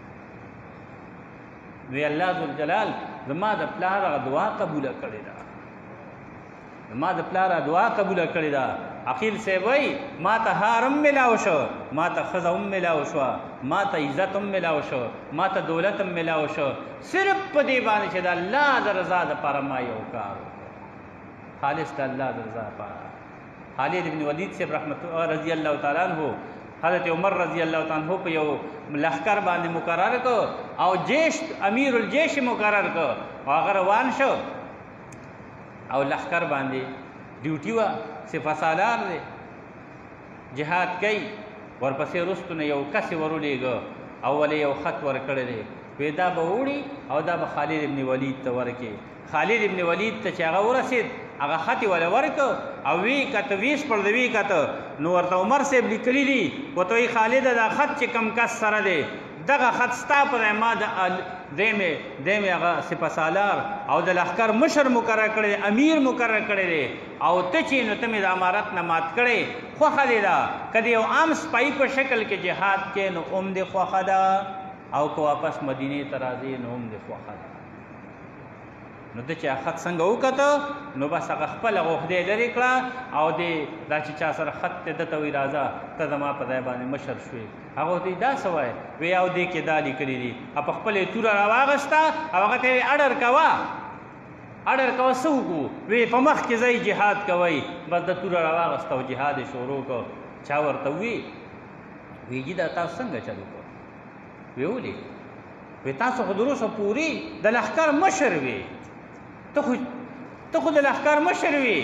وی الله ذوالجلال زما د پلار هغه دعا قبوله کړې ده زما د پلار هغه دعا قبوله کړې ده عقیل صاحب وایي ما ته هار هم میلاو شو ما ته ښځه هم میلاو شوه ما ته عزت هم میلاو شو ما ته دولت هم میلاو شو صرف په دې باندې چې د الله د رضا دپاره ما یو کار وکړ خالص د الله د رضا دپاره خالد بن ولید صاحب رحمت رضی الله تعالی عنه حضرت عمر رضی الله تعالی عنه په یو لښکر باندې مقرر کړ او جیش امیر الجیش مقرر کړ او هغه روان شو او لښکر باندې ډیوټي وه سپه سالار دی جهاد کوي ورپسې رستو نه یو کس یې ورولېږه او ولې یو خط ورکړی دی وی دا به وړي او دا به خالد ابن ولید ته ورکړي خالد ابن ولید ته چې هغه ورسېد هغه خط یې ولې ورکړ او وی کته ویش پر د وی کته نو ورته عمر صاحب لیکلي دي ورته وایي خالده دا خط چې کم کس سره دی دغه خط ستا پر ما د دی مې دی مې هغه سپه سالار او د لښکر مشر مقرر کړی دی امیر مقرر کړی دی او ته چې نو ته مې د امارت نه مات کړی خوښه دی ده که د یو عام سپایي په شکل کې جهاد کې نو هم دې خوښه ده او که واپس مدینې ته راځې نو هم دې خوښه ده نو ته چې خط څنګه وکته نو بس هغه خپله عهدې لرې کړه او دې دا چې چا سره خط دی ده ته وایي راځه ته زما په ځای باندې مشر شوې هغه ورته دا څه وایي وی او دې کې دا لیکلي دي او په خپله یې توره راواغسته او هغه ته یې اډر کوه اډر کوه څه وکړو وی په مخ کې ځئ جهاد کوئ بس د توره راواغسته او جهاد یې شروع کړ چا ورته ووي وی جي دا تاسو څنګه چلو کړ وی ولې وی تاسو خو د روسو پورې د لښکر مشر وی ته خو ته خو د لښکر مشر وی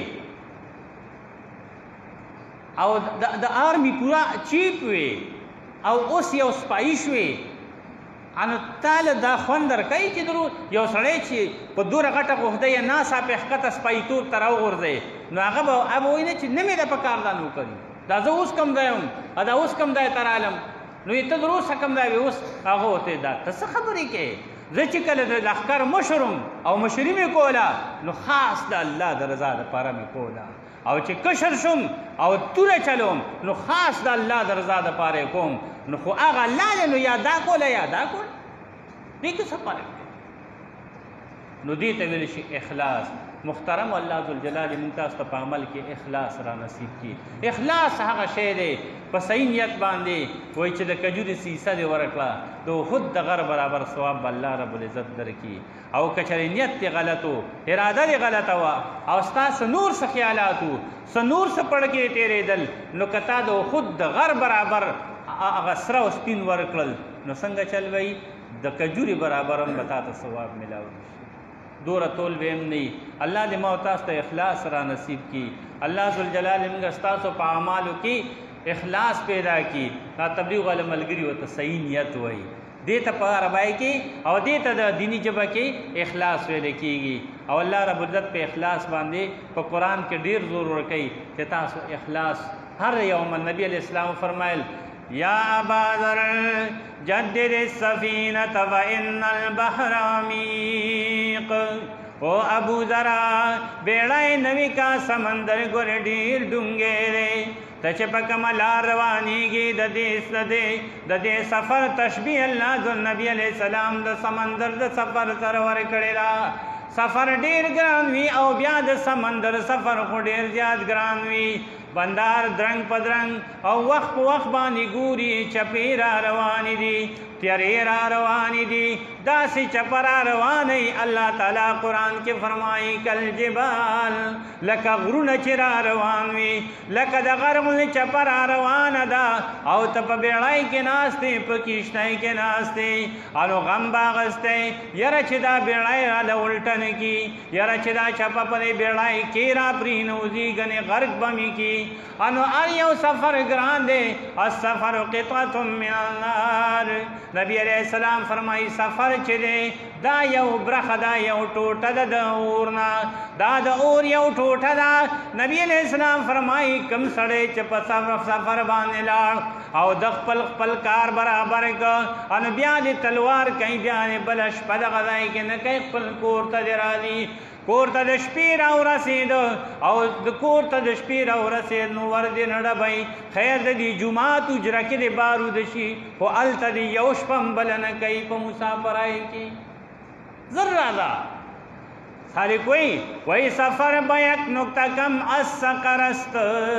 او د آرمي پورا چیف وی او اوس یو سپایي شوې انو تاله دا خوند درکوي چې درو یو سړی چې په دوره غټه عهده یې ناڅاپه ښکته سپایتوب ته راوغورځوي نو هغه به هغه به وایي نه چې نه مې ده په کار دا نو کوي دا زه اوس کم ځای یم دا اوس کم ځای ته رالم نو یې ته در اوسه کم ځای وې اوس هغه ورته دا ته څه خبرې کوې زه چې کله د لښکر مشر او مشري مې کوله نو خاص د الله د رضا دپاره مې کوله او چې کشر شم او توره چلوم نو خاص د الله د رضا دپاره کوم نو خو هغه الله دی نو یا دا کوله یا دا کوله دې کې څه فرق دی نو دې ته ویل شي اخلاص. محترم الله ذوالجلال موږ تاسو ته په عمل کې اخلاص را نصیب کړي. اخلاص هغه شی دی په صحیح نیت باندې وایي چې د کجوري سیسه دې ورکړه د احد د غر برابر ثواب به الله رب العزت درکړي. او که چېرې نیت دې غلط و، اراده دې غلطه وه، او ستا څه نور څه خیالات وو، څه نور څه پړ کې تېرېدل، نو که تا د احد د غر برابر هغه سره او سپین ورکړل نو څنګه چل وی د کجوري برابر هم به تا ته ثواب میلاو شي. دوره طول به هم نه. الله دې ما او تاسو ته اخلاص را نصیب کړي. الله ذوالجلال موږ ستاسو په اعمالو کې اخلاص پیدا کړي. دا تبلیغ والا ملګري ورته صحیح نیت وایي، دې ته په عربی کې او دې ته د دیني ژبه کې اخلاص ویل کېږي. او الله رب العزت په اخلاص باندې په قرآن کې ډېر زور ورکوي چې تاسو اخلاص هر یوم. نبی علیہ السلام فرمایل یا ابا ذر جدد السفینة فإن البحر عمیق. او ابو ذرا بیڑای نوی کا سمندر ګور ډیر ډونګې دی، ته چې په کومه لار روانېږي د دې د دې سفر تشبیه الله ذو نبی علیہ السلام د سمندر د سفر سره ورکړې ده. سفر ډیر ګران وي او بیا د سمندر سفر خو ډیر زیات ګران وي. بندار درنګ پدرنګ او وخت په وخت باندې ګوري چپې را روانې دي، تیارې را روانې دي، داسې چپه را روانې. الله تعالی قرآن کې فرمایي کل جبال، لکه غرونه چې را روان وي، لکه د غرمونې چپه را روانه ده او ته په بیړۍ کې ناستې، په کښتۍ کې ناستې، انو غم به اخیستی یاره چې دا بیړۍ راله الټه نه کي، یاره چې دا چپه په دې بیړۍ کې را پرېنوځي ګنې غرق به مې کي. انو هر یو سفر ګران دی. السفر قطعة من النار. نبی علیہ السلام فرمایي سفر چې دی دا یو برخه ده، یو ټوټه ده د اور نه، دا د اور یو ټوټه ده. نبی علیہ السلام فرمایي کوم سړی چې په سفر باندې لاړ او د خپل خپل کار برابر کړ، ان بیا دې تلوار کوي، بیا دې بله شپه دغه ځای کې نه کوي، خپل کور ته دې راځي. کور ته د شپې راورسېد او د کور ته د شپې راورسېد نو ور دې نه ډبئ. خیر د دې جومات حجره کې دې بارود شي، خو هلته دې یو شپه هم بله نه کوي په مسافرۍ کې. زر راځه خالق وی وی سفر به یک نکته کم از سقر است،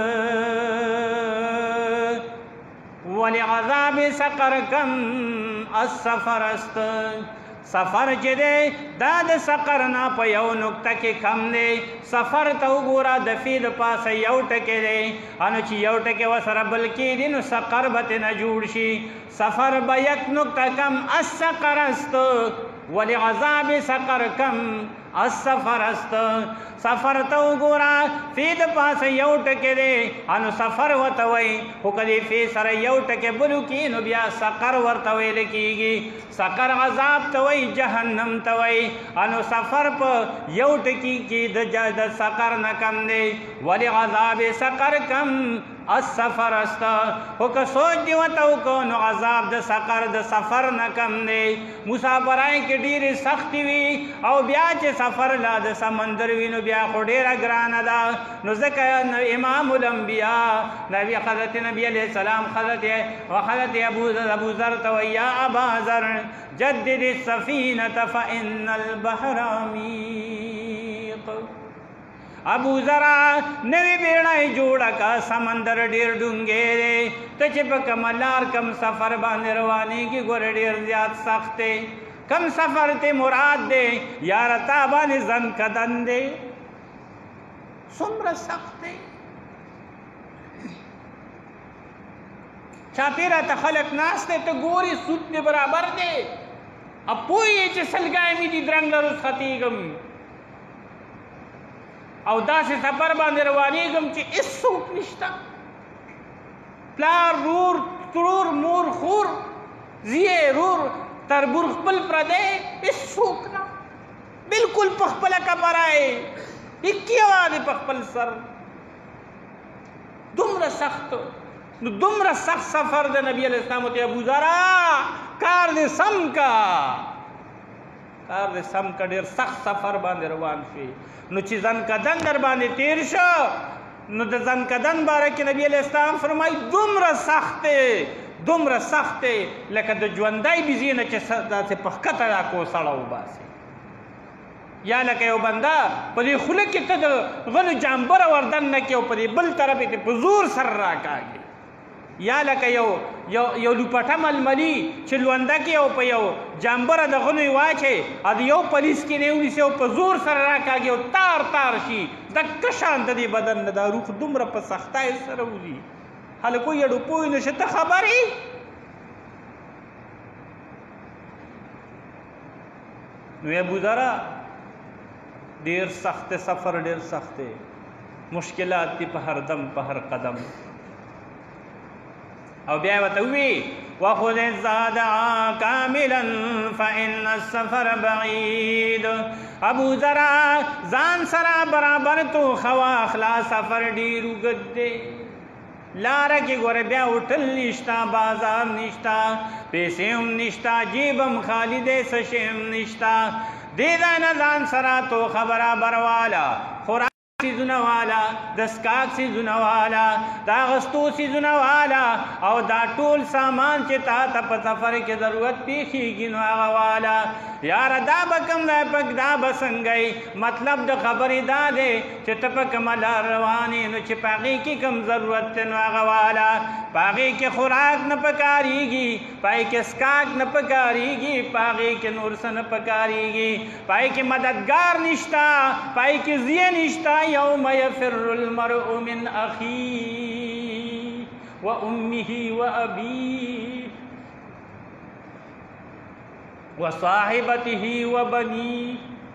ولی عذاب سقر کم از سفر است. سفر چې دی دا د سقر نه په یو نقطه کې کم دی. سفر ته وګوره د فی د پاسه یو ټکی دی، انو چې یو ټکی ورسره بل کېږي نو سقر به ترې جوړ شي. سفر به یک نقطه کم از سقر است ولعذاب سقر کم از سفر است. سفر ته وګوره فی د پاسه یو ټکی دی، انو سفر ورته وایي، خو که د فی سره یو ټکی بل وکړي نو بیا سقر ورته ویل کېږي. سقر عذاب ته وایي، جهنم ته وایي. انو سفر په یو ټکي کې د سقر نه کم دی. ولعذاب سقر کم از سفر است. خو که سوچ دې ورته وکړو نو عذاب د سقر د سفر نه کم دی. مسافرۍ کې ډېرې سختې وي او بیا چې سفر لا د سمندر وي نو بیا خو ډېره ګرانه ده. نو ځکه امام الانبیاء نبی حضرت نبی علیہ السلام حضرت حضرت ابو ذر ته وایي یا ابا ذر جدد السفینة فإن البحر عمیق. ابو ذرا نوی بیڑای جوړه کا سمندر ډیر ډونګې دی، ته چې په کومه لار کم سفر باندې روانېږي ګوره ډیر زیات سخت دی. کم سفر ته مراد دی یاره تا باندې ځن کدن دی، څومره سخت دی. چاپېره ته خلک ناست دی، ته ګورې سود دې برابر دی، اب پوهېږې چې سلګی مې دي درنګ له رخصتېږم او داسې سفر باندې روانېږم چې هېڅوک نشته، پلار رور ترور مور خور زیې رور تربور خپل پردی هېڅوک نه، بلکل په خپله کبره یې اکې یوازې په خپل سر. دومره سخت نو دومره سخت سفر د نبی علیہ السلام ته ابو ذرا کار دې سم کا کار دې سم کا ډېر سخت سفر باندې روان شي. نو چې ځنکدن در باندې تیر شو نو د ځنکدن باره کې نبی علیہ السلام فرمایي دومره سخت دی دومره سخت دی لکه د ژوندی بیزې نه چې داسې په ښکته را کوسړه وباسي. یا لکه یو بنده په دې خوله کې ته د غلو جامبره وردن نه کې او په دې بل طرف یې په زور سره راکاږي، یا لکه یو یو یو لوپټه ململي چې لونده کې او په یو جامبره د غلو یې واچي او د یو پلیس کې نه ونیسي او په زور سره راکاږي او تار تار شي، دکه شان د دې بدن نه دا روح دومره په سختۍ سره وځي. هلکو یې ډوپوی نشه ته خبرې نو ابوذره ډېر سخت سفر ډېر سخت دی، مشکلات دي په هر دم په هر قدم. او بیا یې ورته ووي وخذ الزاد کاملا فإن السفر بعید. ابوذره ځان سره برابر تو خوا اخلا سفر ډېر اوږد دی، لاره کې ګوره بیا هوټل نشته، بازار نشته، پیسې هم نشته، جیب هم خالی دی، څه شی هم نشته. دې ځای نه ځان سره تو خبره برواله، خوراک سیزونه والا، د څښاک سیزونه والا، د اغوستو سیزونه والا او دا ټول سامان چې تا ته په سفر کې ضرورت پیښیږي نو هغه والا. یاره دا به کوم ځای پک دا به څنګه مطلب د خبرې دا دی چې ته په کومه لار روان یې نو چې په هغې کې کوم ضرورت دی نو هغه والا. په هغې کې خوراک نه پکارېږي، په هغې کې څښاک نه پکارېږي، په هغې کې نور څه نه پکارېږي، په هغې کې مددګار نشته، په هغې کې زیه نشته. یوم یفر المرء من اخیه و امه و ابیه وصاحبته وبنيه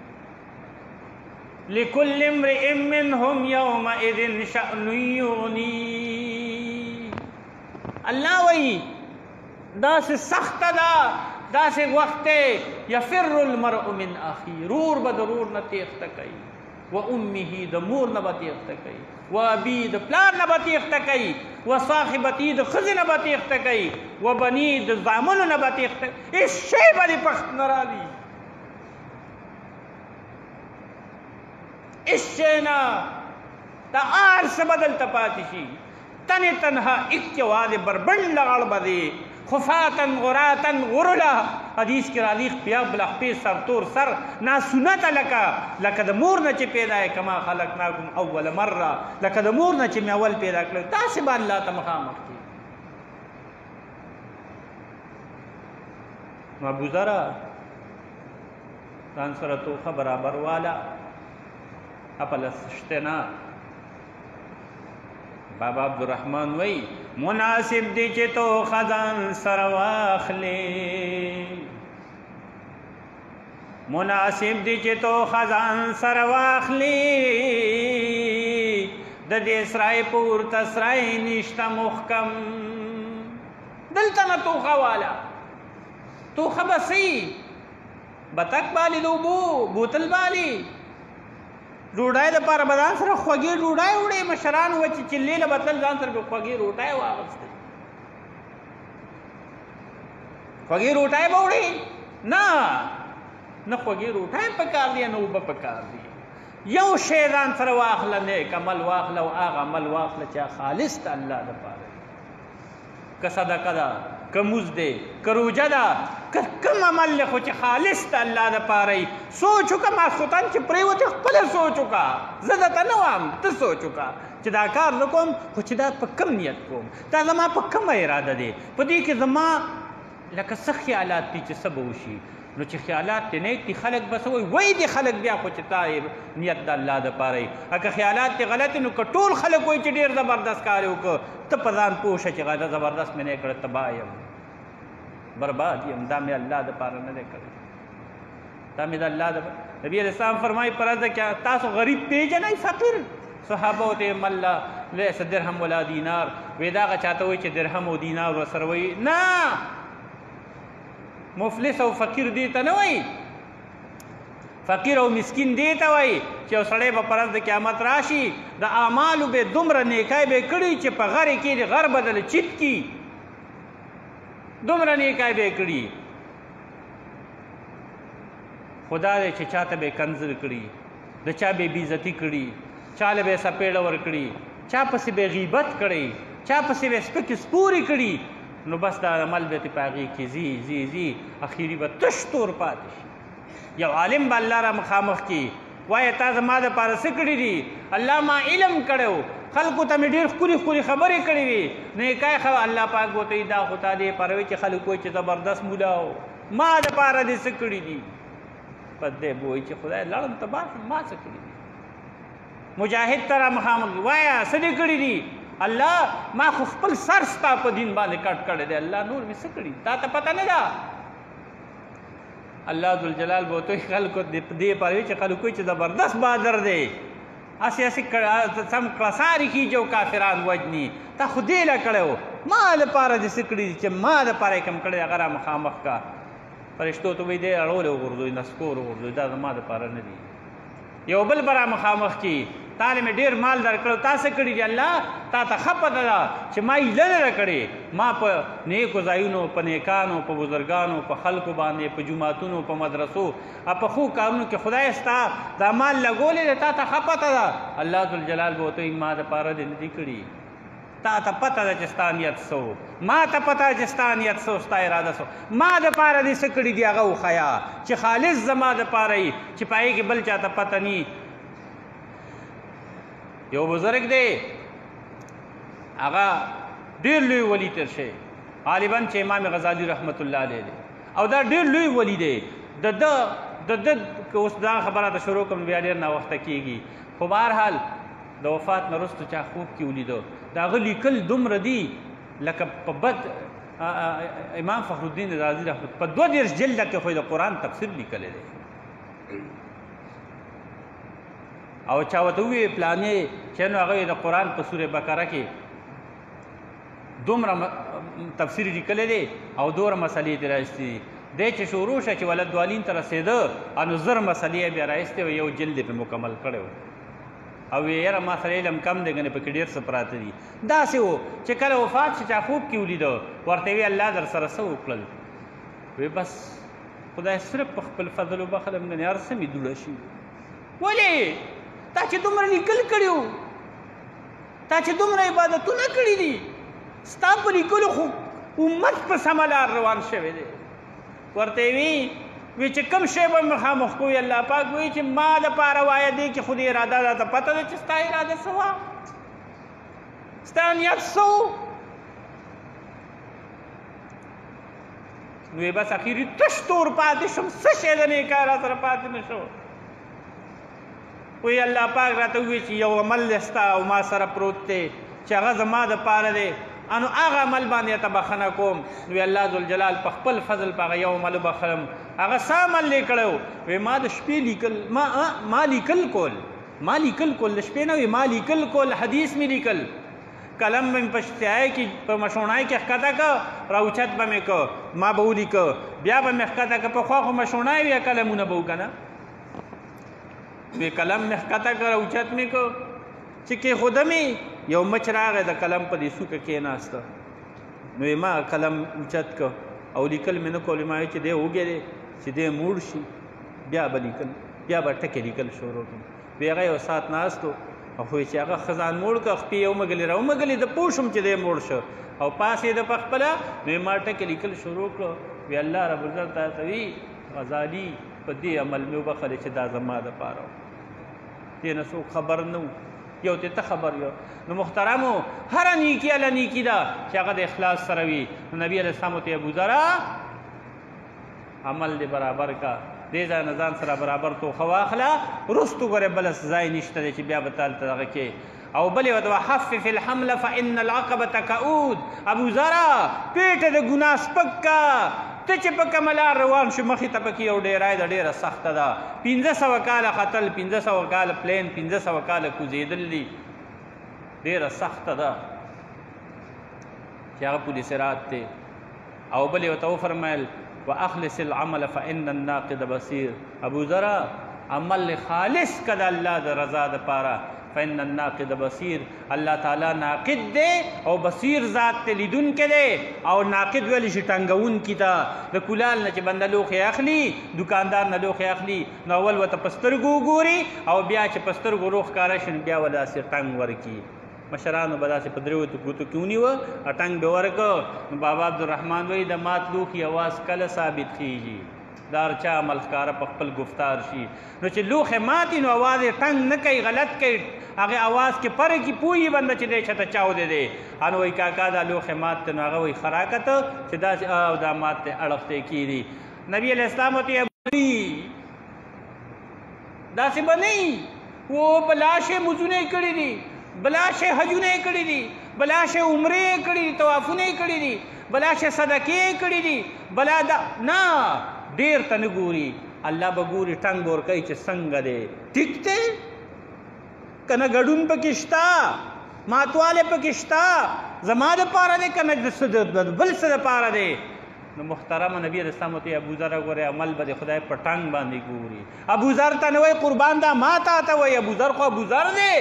لكل امرئ منهم يومئذ شأن يغنيه. الله وی دا سے سخت دا دا سے وقت یفر المرء من اخی، رور بدرور نہ تیخته کوي، و امه د مور نه به تیخته کوي، و ابي د پلار نه به تیخته کوي، و صاحبتي د ښځې نه به تیخته کوي، و بني د زامنو نه به تیخته کوي. هېڅ شی به دې پخت نه راځي، هېڅ شی نه، دا هر څه به دلته پاتې شي. تن تنها ایک واده بربند لغړ به دی، خفاتن غراتن غرلا. حدیث کې راځي خپیا بلخپې سرتور سر ناسونته لکه لکه د مور نه چې پیدا یې کما خلقناکم اول مره، لکه د مور نه چې مې اول پیدا کړی داسې به الله ته مخامخ کړي. نو ابوذره ځان سره توخه برابر والا اپله شته نه. بابا عبدالرحمن وی مناسب دی چې تو خزان سره واخلې، مناسب دی چې تو خزان سره واخلې، د دې سرای پورته سرای نشته محکم. دلته نه توخه والا، توخه بسی بتک بالی د اوبو بوتل بالی، ډوډۍ دپاره به ځان سره خوږې ډوډۍ وړې. مشران وه چې چلې له به تلل ځان سره به خوږې روټۍ واغوستې، خوږې روټۍ به وړې نه نه خوږې روټۍ پکار دی نه اوبه پکار دي. یو شی ځان سره واخله، نیک عمل واخله او هغه عمل واخله چې خالص د الله دپاره، که صدقه ده، که مونځ دی، که روژه ده، که کوم عمل دی خو چې خالص د الله دپاره وي. سوچ وکړه ماسخوتن چې پرېوتې خپله سوچ وکړه، زه درته نه وایم ته سوچ وکړه چې دا کار زه کوم خو چې دا په کوم نیت کوم، دا زما په کومه اراده دی، په دې کې زما لکه څه خیالات دي چې څه به وشي. نو چې خیالات دې نیک دي خلک به څه وایي وایي دي خلک بیا خو چې تا نیت د الله دپاره وي. که خیالات دې غلط نو که ټول خلک وایي چې ډېر زبردست کار یې وکړه، ته په ځان پوه شه چې غدا زبردست مې نه کړه، تباه یم برباد یم، دا مې الله دپاره نه دی کړی، دا مې د الله دپاره. نبي علیه السلام فرمایي پر ورځ کې تاسو غریب پیژنئ فقیر؟ صحابه ورته ویل الله لیس درهم ولا دینار، وایي دا هغه چاته وایي چې درهم او دینار ورسره وایي نه، مفلس او فقیر دې ته نه وایي، فقیر او مسکین دې ته وایي چې یو سړی به پر ورځ د قیامت راشي د اعمالو به دومره نیکۍ به کړي چې په غرې کې د غر بدله چیت کي، دومره نیکۍ به کړي، خدا دې چې چاته به کنځل کړي، د چا به بېعزتي کړي، چاله به سپېړه ورکړي، چا پسې به غیبت کړی، چا پسې به سپکې سپورې کړي، نو بس دا عمل به تې په هغې کې ځي ځي ځي اخري به تش تور پاتې شي. یو عالم به الله را مخامخ کی وایه تا زما دپاره څه کړي دي الله ما علم کړی خلکو ته مې ډېر ښکلي ښکلي خبرې کړې وي نیکای خو الله پاک ورته دا خو تا دې پاره وایي چې خلک وایي چې زبردست مولا و ما دپاره دې څه کړي دي بس دی به وایي چې خدای لړم ته بار ما څه کړي دي مجاهد ته را مخامخ وایه څه دې کړي دي الله ما خو خپل سر ستا په دین باندې کټ کړی دی الله نور مې څه کړي تا ته پته نه ده الله ذوالجلال به ورته خلکو دې پاره وایي چې خلک وایي چې زبردست بادر دی اسی اسی سم کړساري کیږي او کافران وجني تا خو دې له کړی و ما لپاره دې څه کړي دي چې ما دپاره یې کوم کړی هغه را مخامخ کا فرشتو ته وایي دې اړولی وغورځوئ نسکور وغورځوئ دا زما دپاره نه دي یو بل به را مخامخ کي تا له مې ډېر مال درکړی تا څه کړي دي الله تا ته ښه پته ده چې ما هیله نه ده کړې ما په نیکو ځایونو په نیکانو په بزرګانو په خلکو باندې په جوماتونو په مدرسو او په ښو کارونو کې خدای ستا دا مال لګولی دی تا ته ښه پته ده الله ذوالجلال به ورته وایي ما دپاره دې نه دي کړي تا ته پته ده چې ستا نیت څه و ما ته پته ده چې ستا نیت څه و ستا اراده څه ما دپاره دې څه کړي دي هغه وښیه چې خالص زما دپاره یي چې په هغې کې بل چاته پته ني یو بزرګ دی هغه ډېر لوی ولی تېر شوی غالبا چې امام غزالي رحمت الله علیه دی او دا ډېر لوی ولی دی د ده د ده که اوس دا خبره ته شروع کړم بیا ډېر ناوخته کېږي خو بهرحال د وفات نه وروسته چا خوب کې ولیده د هغه لیکل دومره دي لکه په بد امام فخرالدین رازي رحمت په دوه دېرش جلده کې خو د قرآن تفسیر لیکلی دی او چا ورته ووایي پلانې چې نو هغه د قرآن په سورې بقره کې دومره تفسیر لیکلی دی او دومره مسلې ترې رایستې دي دی چې شروع شه چې ولدوالین ته رسېده او نو زر مسلې یې بیا رایستې وې یو جلد یې پرې مکمل کړی و او وی یاره ما سره علم کم دی ګنې پکې ډېر څه پراته دي داسې و چې کله وفات شي چا خوب کې ولیده ورته وی الله در سره څه وکړل وی بس خدای صرف په خپل فضل وبخلم ګنې هر څه مې دوړه شي ولې تا چې دومره لیکل کړي وو تا چې دومره عبادتونه کړي دي ستا په لیکلو خو امت په سمه لار روان شوی دی ورته وی وی چې کوم شی به مخامخ کوي الله پاک وایي چې ما دپاره وایه دی کې خو دې اراده راته پته ده چې ستا اراده څه وه ستا نیت څه و نو بس اخري تش تور پاتې شم څه شی د نیکه را سره پاتې نه شو وی الله پاک راته ووایي چې یو عمل دی ستا او ما سره پروت دی چې هغه زما دپاره دی انو هغه عمل باندې ته بخښنه کوم نو الله ذوالجلال په خپل فضل په هغه یو عمل وبخلم هغه څه عمل یې کړی و وی ما د شپې لیکل ما ما لیکل کول ما لیکل کول د شپې نه وی ما لیکل کول حدیث مې لیکل قلم به مې په شتیای کې په مشوڼای کې ښکته که راوچت به مې که ما به ولیکه بیا به مې ښکته که پخوا خو مشوڼای وي قلمونه به و که نه وی قلم مې ښکته که راوچت مې که چې کېښوده مې یو مچ راغی د قلم په دې څوکه کېناسته نو ما قلم اوچت که او لیکل مې نه کول ما وایي چې دی وږی دی چې دی موړ شي بیا به لیکل بیا به ټکې لیکل شروع کړم وی هغه یو ساعت ناست و او خو چې هغه ښځان موړ که خپې یې ومږلې را ومږلې د پوه شم چې دی موړ شه او پاسې د په خپله نو ما ټکې لیکل شروع کړه وی الله رب العزت تاته وي غزالي په دې عمل مې وبخلې چې دا زما دپاره و دې نه څوک خبر نه و یو ته خبر یو نو محترمو هر نیکی الله نیکی دا چې هغه د اخلاص سره وي نو نبی علیه السلام ته ابو ذر عمل دې برابر کا دې ځای نه ځان سره برابر توخه واخله رستو ګورې بله ځای نشته دی چې بیا به تال ته دغه کې او بلې ورته وحفف الحمل فان العقبة کؤود ابو ذر پیټه د ګناه سپک کا ته چې په کومه لار روان شو مخې ته پکې یو ډیرای ده ډېره سخته ده پنځه سوه کاله ختل پنځه سوه کاله پلین پنځه سوه کاله کوزېدل دي ډېره سخته ده چې هغه پل صراط دی او بل یې ورته وفرمیل واخلص العمل فان الناقد بصیر ابو ذر عمل خالص که د الله د رضا دپاره فإن الناقد بصیر الله تعالی ناقد دی او بصیر ذات ته لیدونکی دی او ناقد ویلی شي ټنګونکي ته د کولال نه چې بنده لوښی اخلي دوکاندار نه لوښی اخلي نو اول ورته په سترګو وګوري او بیا چې په سترګو روح ښکاره شي نو بیا به داسې ټنګ ورکړي مشرانو به داسې په درېو ګوتو کې ونیوه ټنګ به ورکړه نو بابا عبدالرحمن وایي د مات لوښي اواز کله ثابت خیږي د هر چا عمل ښکاره په خپل گفتار شي. نو چې لوښې ماتي نو اواز یې ټنګ نه کوي، غلط کوي، هغې اواز کې پرې کې پوهي بنده چې دی چېرته چاودی دی. نو وایي کاکا دا لوښې مات دی. نو هغه وایي ښه راکته چې داسې او دا مات دی اړخ ته یې کېږي. نبي علیه السلام ورته داسې به نه وي، و بلا شی مزونه یې کړي دي، بلا شی حجونه یې کړي دي، بلا شی عمرې یې کړي دي، طوافونه یې کړي دي، بلا شی صدقې یې کړي دي، بلا دا نه ډېر ته نه ګوري. الله به ګوري ټنګ به ورکوي چې څنګه دی، ټیک دی که نه ګډون پکې شته، ماتوالی پکې شته، زما دپاره دی که نه بل څه دپاره دی. نو محترم نبی علیه السلام ورته ابوذر ګورې عمل به د خدای په ټنګ باندې ګوري. ابوذر ته نه وایي قربان دا ما تا ته وایي، ابوذر خو ابوذر دی،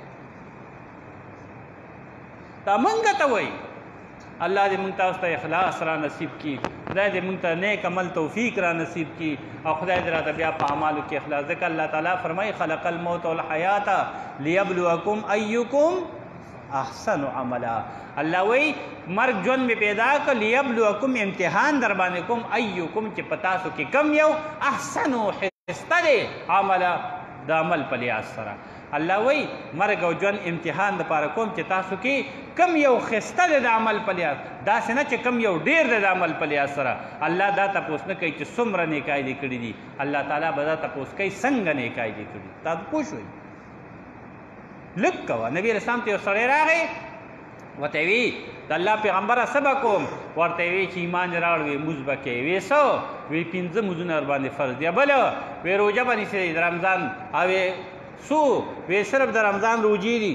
دا موږ ته وایي. الله دې موږ تاسو ته اخلاص را نصیب کړي، خدای دې موږ ته نیک عمل توفیق را نصیب کړي، او خدای دې راته بیا په اعمالو کې اخلاص. ځکه الله تعالی فرمایي خلق الموت والحیات لیبلوکم ایکم احسن عملا. الله وایي مرګ ژوند مې پیدا کړ لیبلوکم امتحان در باندې کوم ایکم چې په تاسو کې کم یو احسنو ښایسته دی عمله د عمل په لحاظ سره. الله وایي مرګ او ژوند امتحان دپاره کوم چې تاسو کې کم یو ښایسته دی د عمل په لحاظ، داسې نه چې کم یو ډېر دی د عمل په لحاظ سره. الله دا تپوس نه کوي چې څومره نیکای دې کړي دي، الله تعالی به دا تپوس کوي څنګه نیکای دې کړي. تاسو پوه شوئ؟ لږ کوه. نبي علیه السلام ته یو سړی راغی، ورته یې وي د الله پیغمبره څه به کوم؟ ورته یې وي چې ایمان دې راوړ وي مونځ به کوې. وی څه؟ وی پنځه مونځونه ورباندې فرض دي. بله وی روژه به نیسئ د رمضان، او څو؟ وی صرف د رمضان روجې دي،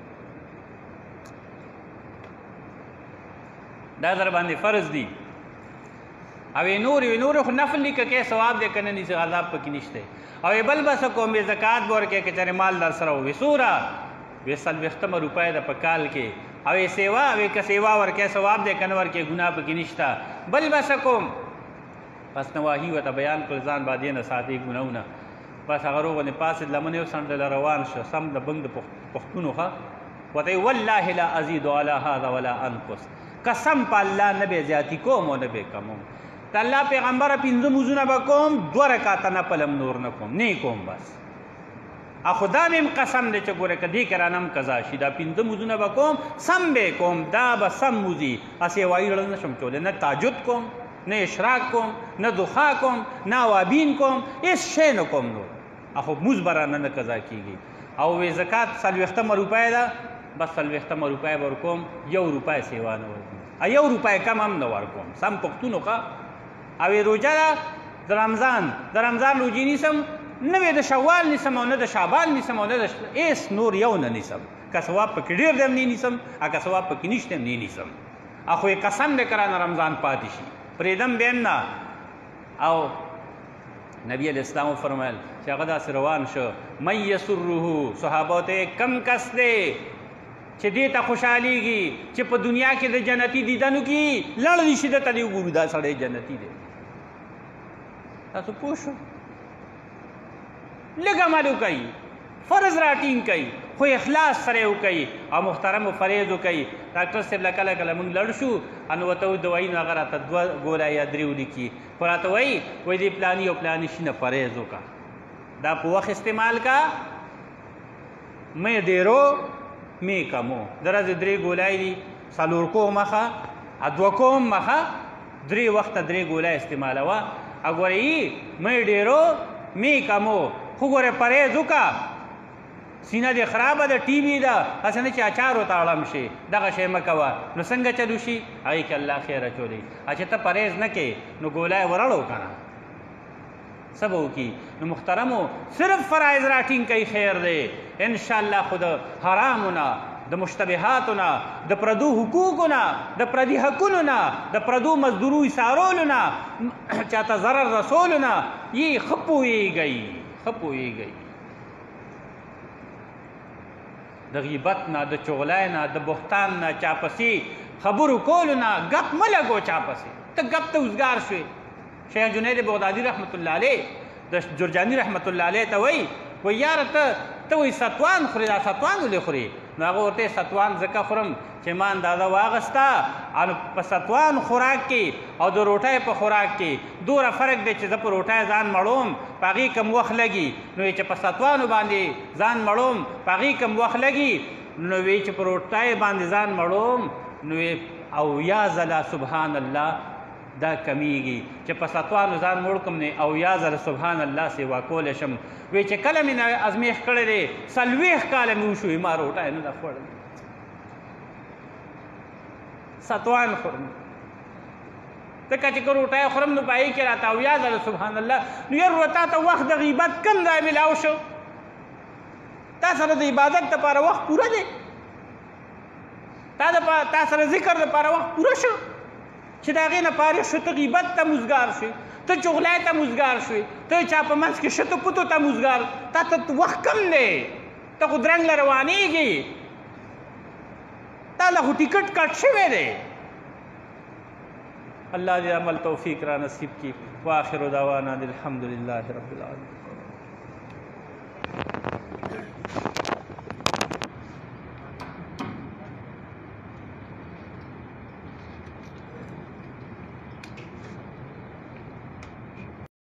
دا در باندې فرض دي. او نور وی نور خو نفل دي، که کې ثواب دی که نه نیسئ عذاب پکې نشته. او بل به څه کوم؟ وی زکات به ورکوې که چېرې مال در سره وي. څومره؟ وی څلوېښتمه روپۍ ده په کال کې. او سیوا وی که سیوا ورکې ثواب دی که نه ورکې ګناه پکې نشته. بل به څه کوم؟ پس نواهي ورته بیان کړل، ځان باندې نه ساتي ګناهونه. بس هغه روغونې پاسېد، لمن یې وڅنډله، روان شه سم د بنګ د پښتونو ښه. ورته یې والله لا ازید علی هذا ولا انقص، قسم په الله نه به زیاتي کوم او نه به کموم. د الله پیغمبره پنځه مونځونه به کوم، دوه رکاته نفل هم نور نه کوم، نه کوم بس. اخو دا مې قسم دی چې ګوره که دې کې رانه هم قضا شي، دا پنځه مونځونه به کوم، سم به کوم، دا به سم موځي. هسې وایي ړل نه شم کولی، نه تاجد کوم، نه اشراق کوم، نه دخا کوم، نه اوابین کوم، هېڅ شی نه کوم نور. اخو مونځ به رانه نه قضا کېږي. او وی زکات څلوېښتمه روپۍ ده، بس څلوېښتمه روپۍ به ورکوم، یو روپۍ سیوا نه ورکوم، یو روپۍ کم هم نه ورکوم. سم پښتون ښه. او روژه ده د رمضان، د رمضان روجې نیسم، نه د شوال نیسم او نه د شعبان نیسم او نه د هېڅ نور یو نه نیسم. که ثواب پکې ډېر دی هم نه نیسم، او که ثواب پکې نشته هم نه نیسم. اخو یې قسم دی که رانه رمضان پاتې شي، پرېږدم به هم نه. او نبی علیه السلام وفرمیل چې هغه داسې روان شو، من یسره، صحابو ته کم کس دی چې دې ته خوشحالیږي چې په دنیا کې د جنتي دیدنو کې لړ دي شي، دته دې وګورو دا سړی جنتي دی. تاسو پوه شو؟ لږ عمل وکوئ، فرض راټینګ کوئ، خو اخلاص سره یې وکوئ، او محترمو فریض وکوئ. ډاکټر صاحب له کله کله موږ لړ شو، نو ورته وایي دوايي نو هغه راته دوه ګوله یا درې ولیکي، خو راته وایي وایي دې پلاني او پلاني شي نه پرهیز وکړه، دا په وخت استعمال کا، مې ډېرو مې کمو. د ورځې درې ګولۍ دي، څلور کوم مخه، دوه کوم مخه، درې وخته درې ګولۍ استعمالوه. او ګورې مې ډېرو مې کمو، خو ګوره پرهیز وکړه، سینه دې خرابه ده، ټي وي ده، هسې نه چې اچارو ته اړم شي، دغه شی مه کوه. نو څنګه چلو شي؟ هغې کې الله خیر اچولی. چې ته پرهیز نه کوې نو ګولۍ ورړو که نه، څه به وکړي؟ نو محترمو صرف فرایض راټینګ کوي خیر دی. انشاءالله خو د حرامو نه، د مشتبهاتو نه، د پردو حقوقو نه، د پردي حقونو نه، د پردو مزدورو ایسارولو نه، چاته ضرر رسولو نه یې ښه پوهېږئ، ښه پوهېږئ. د غیبت نه، د چغلۍ نه، د بهتان نه، چاپسي خبرو کولو نه ګپ مه لګو چاپسې. ته ګپ ته اوزګار شوې. شیخ جنید بغدادي رحمت الله علیه د جرجاني رحمت الله علیه ته وایي وایي یاره ته ته وایي ستوان خورې دا ستوان ولې خورې نو هغه ورته ستوان ځکه خورم چې ما اندازه واغسته او په ستوان خوراک کې او د روټۍ په خوراک کې دومره فرق دی چې زه په روټۍ ځان مړوم په هغې کم وخت لګي نو چې په ستوانو باندې ځان مړوم په هغې کم وخت لګي نو وی چې په روټۍ باندې ځان مړوم نو او یا ځله سبحان الله دا کمیږي چې په ستوانو ځان مړ کړم نه او یا ځله سبحان الله سیوا کولی شم وی چې کله مې ازمیښت کړی دی څلوېښت کاله مې وشوي ما روټۍ نه ده خوړلې ستوان خورم ځکه چې که روټۍ خورم نو په هغې کې راته او یا ځله سبحان الله نو یار تا ته وخت د غیبت کم ځای میلاو شو تا سره د عبادت دپاره وخت پوره دی تا تا سره ذکر دپاره وخت پوره شو چې د هغې نه فارغ شو ته غیبت ته موزګار شوې ته چغلی ته موزګار شوې ته چا په منځ کې شتو پتو ته موزګار تا ته وخت کم دی ته خو درنګ له روانېږي تا له خو ټیکټ کټ شوی دی الله دې عمل توفیق را نصیب کړي واخر دعوانا الحمد لله رب العالمین